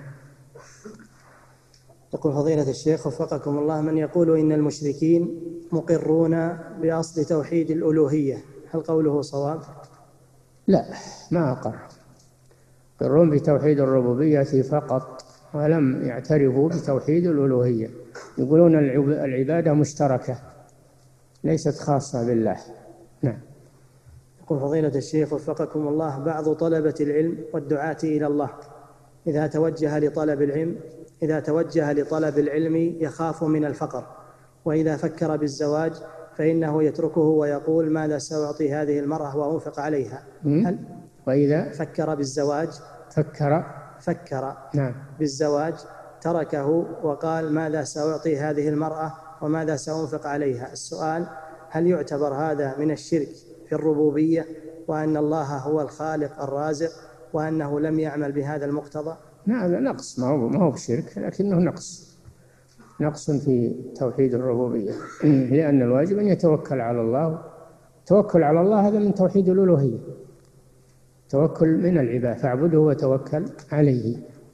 Speaker 2: يقول فضيلة الشيخ وفقكم الله: من يقول إن المشركين مقرون بأصل توحيد الألوهية، هل قوله صواب؟
Speaker 3: لا، ما أقر، يقرون بتوحيد الربوبية فقط ولم يعترفوا بتوحيد الألوهية، يقولون العبادة مشتركة ليست خاصة بالله. نعم.
Speaker 2: يقول فضيلة الشيخ وفقكم الله: بعض طلبة العلم والدعاة إلى الله إذا توجه لطلب العلم إذا توجه لطلب العلم يخاف من الفقر، وإذا فكر بالزواج فإنه يتركه ويقول: ماذا سأعطي هذه المرأة وأنفق عليها؟ هل
Speaker 3: وإذا
Speaker 2: فكر بالزواج
Speaker 3: فكر
Speaker 2: فكر
Speaker 3: نعم
Speaker 2: بالزواج تركه وقال: ماذا سأعطي هذه المرأة وماذا سأنفق عليها؟ السؤال: هل يعتبر هذا من الشرك في الربوبية، وأن الله هو الخالق الرازق، وأنه لم يعمل بهذا المقتضى؟
Speaker 3: نعم، نقص، ما هو ما هو بشرك، لكنه نقص نقص في توحيد الربوبية، لأن الواجب أن يتوكل على الله. توكل على الله هذا من توحيد الألوهية، توكل من العباد، فاعبده وتوكل عليه،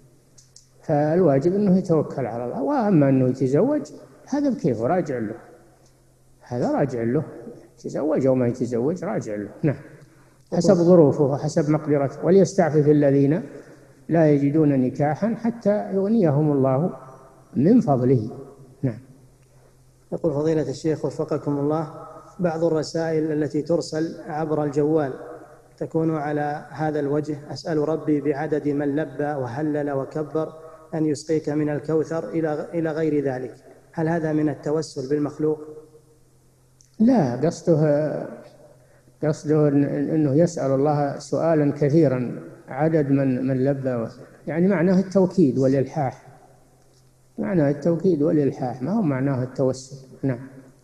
Speaker 3: فالواجب أنه يتوكل على الله. وأما أنه يتزوج هذا بكيف، راجع له، هذا راجع له، يتزوج أو ما يتزوج راجع له. نعم، حسب ظروفه وحسب مقدرته. وليستعفف الذين لا يجدون نكاحا حتى يغنيهم الله من فضله. نعم.
Speaker 2: يقول فضيلة الشيخ وفقكم الله: بعض الرسائل التي ترسل عبر الجوال تكون على هذا الوجه: أسأل ربي بعدد من لبى وهلل وكبر أن يسقيك من الكوثر إلى غير ذلك، هل هذا من التوسل بالمخلوق؟
Speaker 3: لا، قصده قصده أنه يسأل الله سؤالا كثيرا، عدد من من لبى، يعني معناه التوكيد والإلحاح، معناه التوكيد والإلحاح، ما هو معناه التوسل. نعم.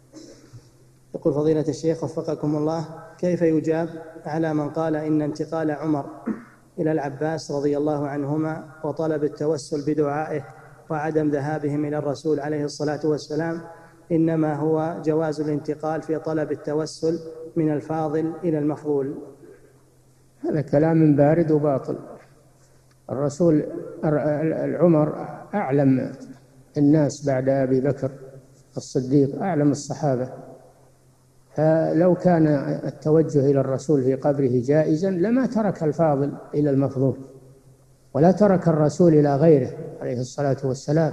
Speaker 2: يقول فضيلة الشيخ وفقكم الله: كيف يجاب على من قال إن انتقال عمر إلى العباس رضي الله عنهما وطلب التوسل بدعائه وعدم ذهابهم إلى الرسول عليه الصلاة والسلام إنما هو جواز الانتقال في طلب التوسل من الفاضل إلى المفضول؟
Speaker 3: هذا كلام بارد وباطل. الرسول العمر أعلم الناس بعد أبي بكر الصديق، أعلم الصحابة، فلو كان التوجه إلى الرسول في قبره جائزا لما ترك الفاضل إلى المفضول، ولا ترك الرسول إلى غيره عليه الصلاة والسلام،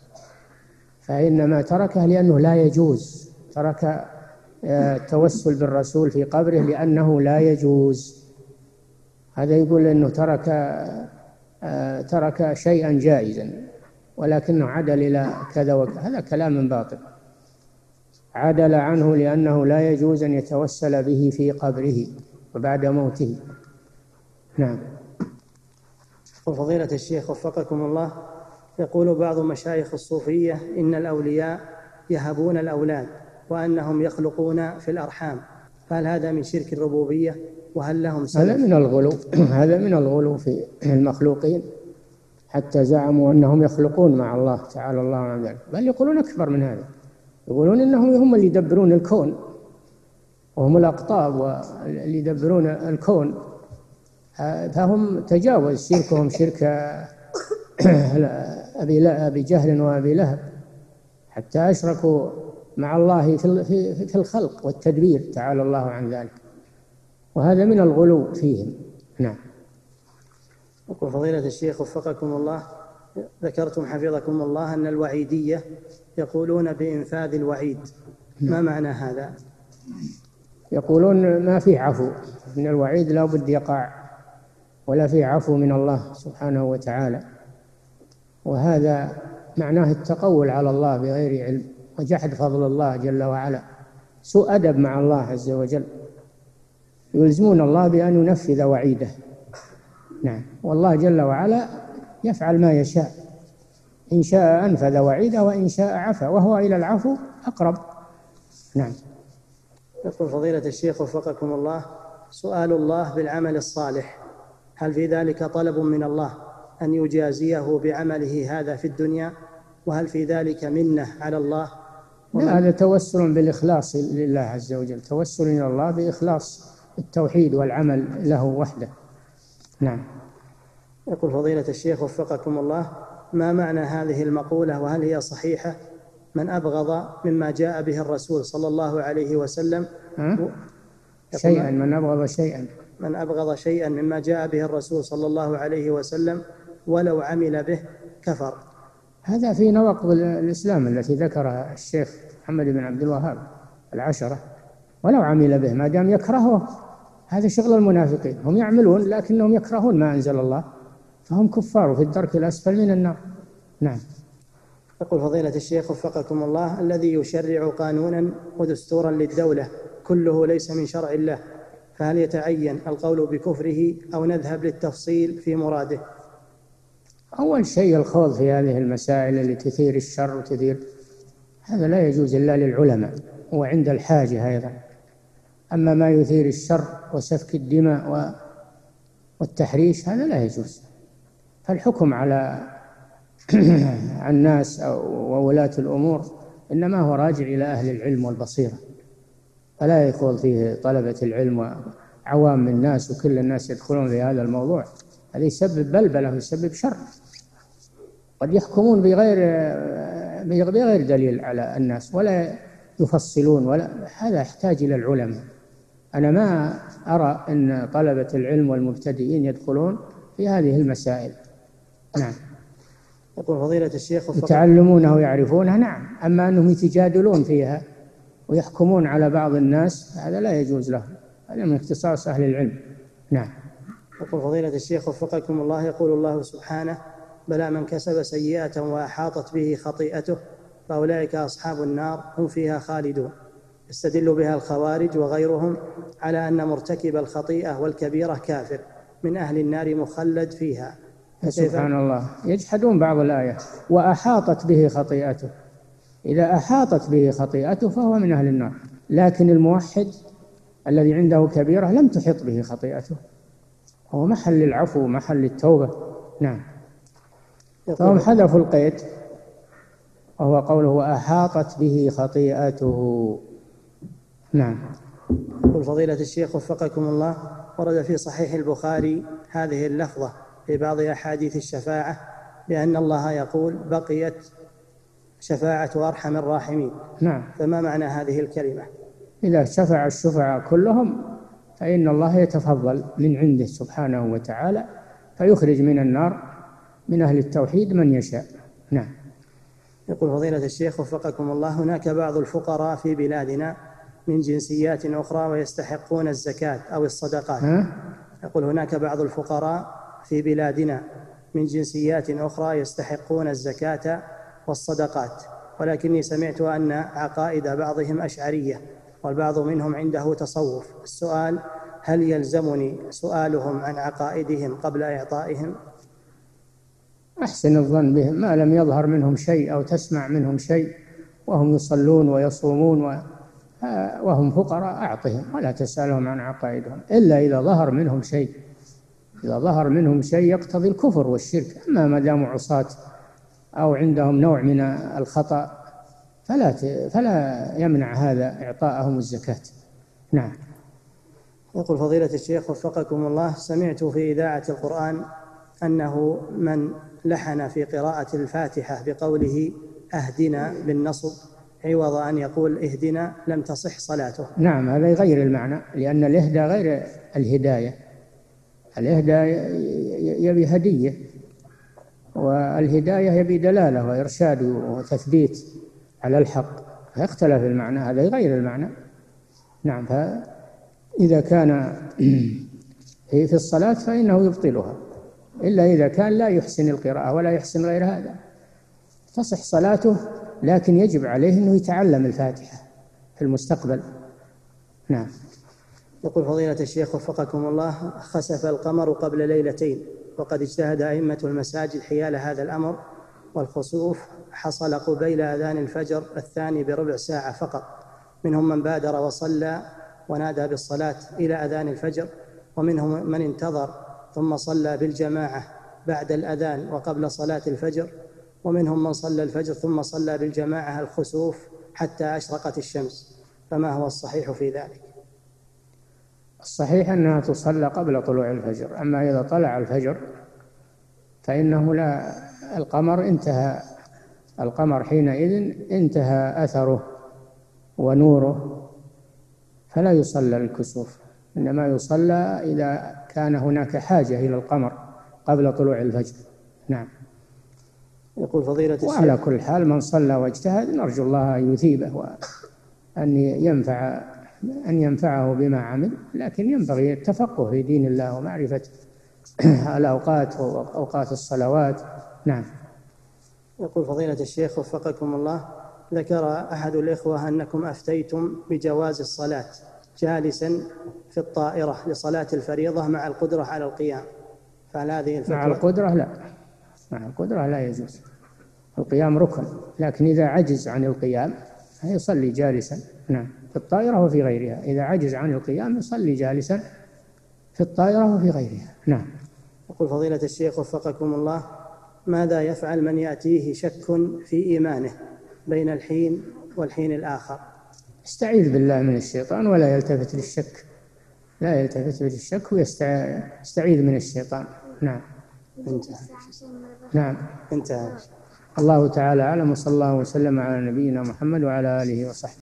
Speaker 3: فإنما تركه لأنه لا يجوز، ترك التوسل بالرسول في قبره لأنه لا يجوز. هذا يقول أنه ترك ترك شيئا جائزا ولكنه عدل إلى كذا وكذا، هذا كلام باطل. عدل عنه لأنه لا يجوز أن يتوسل به في قبره وبعد موته. نعم.
Speaker 2: وفضيلة الشيخ وفقكم الله، يقول بعض مشايخ الصوفية إن الأولياء يهبون الأولاد وأنهم يخلقون في الأرحام، فهل هذا من شرك الربوبية؟ وهل لهم سبب؟
Speaker 3: هذا من الغلو هذا من الغلو في المخلوقين، حتى زعموا أنهم يخلقون مع الله تعالى الله عن ذلك، بل يقولون أكبر من هذا، يقولون إنهم هم اللي يدبرون الكون، وهم الأقطاب واللي يدبرون الكون، فهم تجاوز شركهم شرك أبي جهل وأبي لهب، حتى أشركوا مع الله في الخلق والتدبير تعالى الله عن ذلك، وهذا من الغلو فيهم. نعم.
Speaker 2: يقول فضيلة الشيخ وفقكم الله، ذكرتم حفظكم الله أن الوعيدية يقولون بإنفاذ الوعيد، ما معنى هذا؟
Speaker 3: يقولون ما فيه عفو من الوعيد، لا بد يقع، ولا فيه عفو من الله سبحانه وتعالى، وهذا معناه التقول على الله بغير علم وجحد فضل الله جل وعلا، سوء أدب مع الله عز وجل، يلزمون الله بأن ينفذ وعيده. نعم. والله جل وعلا يفعل ما يشاء، إن شاء أنفذ وعيده وإن شاء عفا، وهو إلى العفو أقرب. نعم.
Speaker 2: يقول فضيلة الشيخ وفقكم الله، سؤال الله بالعمل الصالح، هل في ذلك طلب من الله أن يجازيه بعمله هذا في الدنيا؟ وهل في ذلك منة على الله؟
Speaker 3: لا، هذا توسل بالإخلاص لله عز وجل، توسل إلى الله بإخلاص التوحيد والعمل له وحده. نعم.
Speaker 2: يقول فضيلة الشيخ وفقكم الله، ما معنى هذه المقولة وهل هي صحيحة؟ من أبغض مما جاء به الرسول صلى الله عليه وسلم
Speaker 3: شيئا من أبغض شيئا
Speaker 2: من أبغض شيئا مما جاء به الرسول صلى الله عليه وسلم ولو عمل به كفر.
Speaker 3: هذا في نواقض الإسلام التي ذكرها الشيخ محمد بن عبد الوهاب العشرة، ولو عمل به ما دام يكرهه، هذا شغل المنافقين، هم يعملون لكنهم يكرهون ما أنزل الله، فهم كفار في الدرك الأسفل من النار. نعم.
Speaker 2: يقول فضيلة الشيخ وفقكم الله، الذي يشرع قانونا ودستورا للدولة كله ليس من شرع الله، فهل يتعين القول بكفره أو نذهب للتفصيل في مراده؟
Speaker 3: أول شيء الخوض في هذه المسائل التي تثير الشر وتثير، هذا لا يجوز إلا للعلماء وعند الحاجة أيضا. أما ما يثير الشر وسفك الدماء والتحريش هذا لا يجوز، فالحكم على الناس وولاة الأمور إنما هو راجع إلى أهل العلم والبصيرة، فلا يخوض فيه طلبة العلم وعوام الناس وكل الناس يدخلون في هذا الموضوع، هذا يسبب بلبلة ويسبب شر، قد يحكمون بغير بغير دليل على الناس ولا يفصلون، ولا هذا يحتاج إلى العلماء. أنا ما أرى أن طلبة العلم والمبتدئين يدخلون في هذه المسائل. نعم.
Speaker 2: يقول فضيلة الشيخ
Speaker 3: يتعلمونها ويعرفونها، نعم، أما أنهم يتجادلون فيها ويحكمون على بعض الناس هذا لا يجوز له، هذا من اختصاص أهل العلم. نعم.
Speaker 2: يقول فضيلة الشيخ وفقكم الله، يقول الله سبحانه: بلى من كسب سيئة وأحاطت به خطيئته فأولئك أصحاب النار هم فيها خالدون، يستدل بها الخوارج وغيرهم على أن مرتكب الخطيئة والكبيرة كافر من أهل النار مخلد فيها.
Speaker 3: سبحان الله، يجحدون بعض الآية. وأحاطت به خطيئته، إذا أحاطت به خطيئته فهو من أهل النار، لكن الموحد الذي عنده كبيرة لم تحط به خطيئته، هو محل العفو محل التوبة. نعم. فهم حذفوا القيد وهو قوله وأحاطت به خطيئته. نعم.
Speaker 2: يقول فضيلة الشيخ وفقكم الله، ورد في صحيح البخاري هذه اللفظة في بعض أحاديث الشفاعة بأن الله يقول: بقيت شفاعة أرحم الراحمين.
Speaker 3: نعم.
Speaker 2: فما معنى هذه الكلمة؟
Speaker 3: إذا شفع الشفعاء كلهم فإن الله يتفضل من عنده سبحانه وتعالى فيخرج من النار من أهل التوحيد من يشاء. نعم.
Speaker 2: يقول فضيلة الشيخ وفقكم الله، هناك بعض الفقراء في بلادنا من جنسيات أخرى ويستحقون الزكاة أو الصدقات.
Speaker 3: ها؟
Speaker 2: يقول هناك بعض الفقراء في بلادنا من جنسيات أخرى يستحقون الزكاة والصدقات، ولكني سمعت أن عقائد بعضهم أشعرية والبعض منهم عنده تصوف. السؤال: هل يلزمني سؤالهم عن عقائدهم قبل إعطائهم؟
Speaker 3: أحسن الظن بهم ما لم يظهر منهم شيء أو تسمع منهم شيء وهم يصلون ويصومون وهم فقراء أعطهم ولا تسألهم عن عقائدهم إلا إذا ظهر منهم شيء. إذا ظهر منهم شيء يقتضي الكفر والشرك. أما ما داموا عصاة أو عندهم نوع من الخطأ فلا فلا يمنع هذا إعطاءهم الزكاة. نعم.
Speaker 2: يقول فضيلة الشيخ وفقكم الله: سمعت في إذاعة القرآن أنه من لحن في قراءة الفاتحة بقوله أهدنا بالنصب عوض أن يقول اهدنا لم تصح صلاته.
Speaker 3: نعم، هذا يغير المعنى، لأن الإهداء غير الهداية. الإهداء يبي هدية، والهداية يبي دلالة وإرشاد وتثبيت على الحق، فيختلف المعنى، هذا يغير المعنى. نعم، فإذا كان في الصلاة فإنه يبطلها، إلا إذا كان لا يحسن القراءة ولا يحسن غير هذا تصح صلاته، لكن يجب عليه أنه يتعلم الفاتحة في المستقبل. نعم.
Speaker 2: يقول فضيلة الشيخ وفقكم الله: خسف القمر قبل ليلتين، وقد اجتهد أئمة المساجد حيال هذا الأمر، والخسوف حصل قبيل أذان الفجر الثاني بربع ساعة فقط. منهم من بادر وصلى ونادى بالصلاة إلى أذان الفجر، ومنهم من انتظر ثم صلى بالجماعة بعد الأذان وقبل صلاة الفجر، ومنهم من صلى الفجر ثم صلى بالجماعة الخسوف حتى أشرقت الشمس. فما هو الصحيح في ذلك؟
Speaker 3: الصحيح أنها تصلى قبل طلوع الفجر. أما إذا طلع الفجر فإنه لا، القمر انتهى، القمر حينئذ انتهى أثره ونوره، فلا يصلى الكسوف، إنما يصلى إذا كان هناك حاجة إلى القمر قبل طلوع الفجر. نعم.
Speaker 2: يقول فضيلة الشيخ:
Speaker 3: وعلى كل حال من صلى واجتهد نرجو الله أن يثيبه وأن ينفع أن ينفعه بما عمل، لكن ينبغي التفقه في دين الله ومعرفة الأوقات وأوقات الصلوات. نعم.
Speaker 2: يقول فضيلة الشيخ وفقكم الله: ذكر أحد الإخوة أنكم أفتيتم بجواز الصلاة جالسا في الطائرة لصلاة الفريضة مع القدرة على القيام، فهل هذه الفتوى؟
Speaker 3: مع القدرة لا، مع القدرة لا يجوز، القيام ركن، لكن إذا عجز عن القيام يصلي جالسا. نعم، في الطائرة وفي غيرها، إذا عجز عن القيام يصلي جالسا في الطائرة وفي غيرها. نعم.
Speaker 2: يقول فضيلة الشيخ وفقكم الله: ماذا يفعل من يأتيه شك في إيمانه بين الحين والحين الآخر؟
Speaker 3: يستعيذ بالله من الشيطان ولا يلتفت للشك، لا يلتفت للشك ويستعيذ من الشيطان. نعم.
Speaker 2: انتهى.
Speaker 3: نعم.
Speaker 2: انتهى.
Speaker 3: الله تعالى أعلم، وصلى الله وسلم على نبينا محمد وعلى آله وصحبه.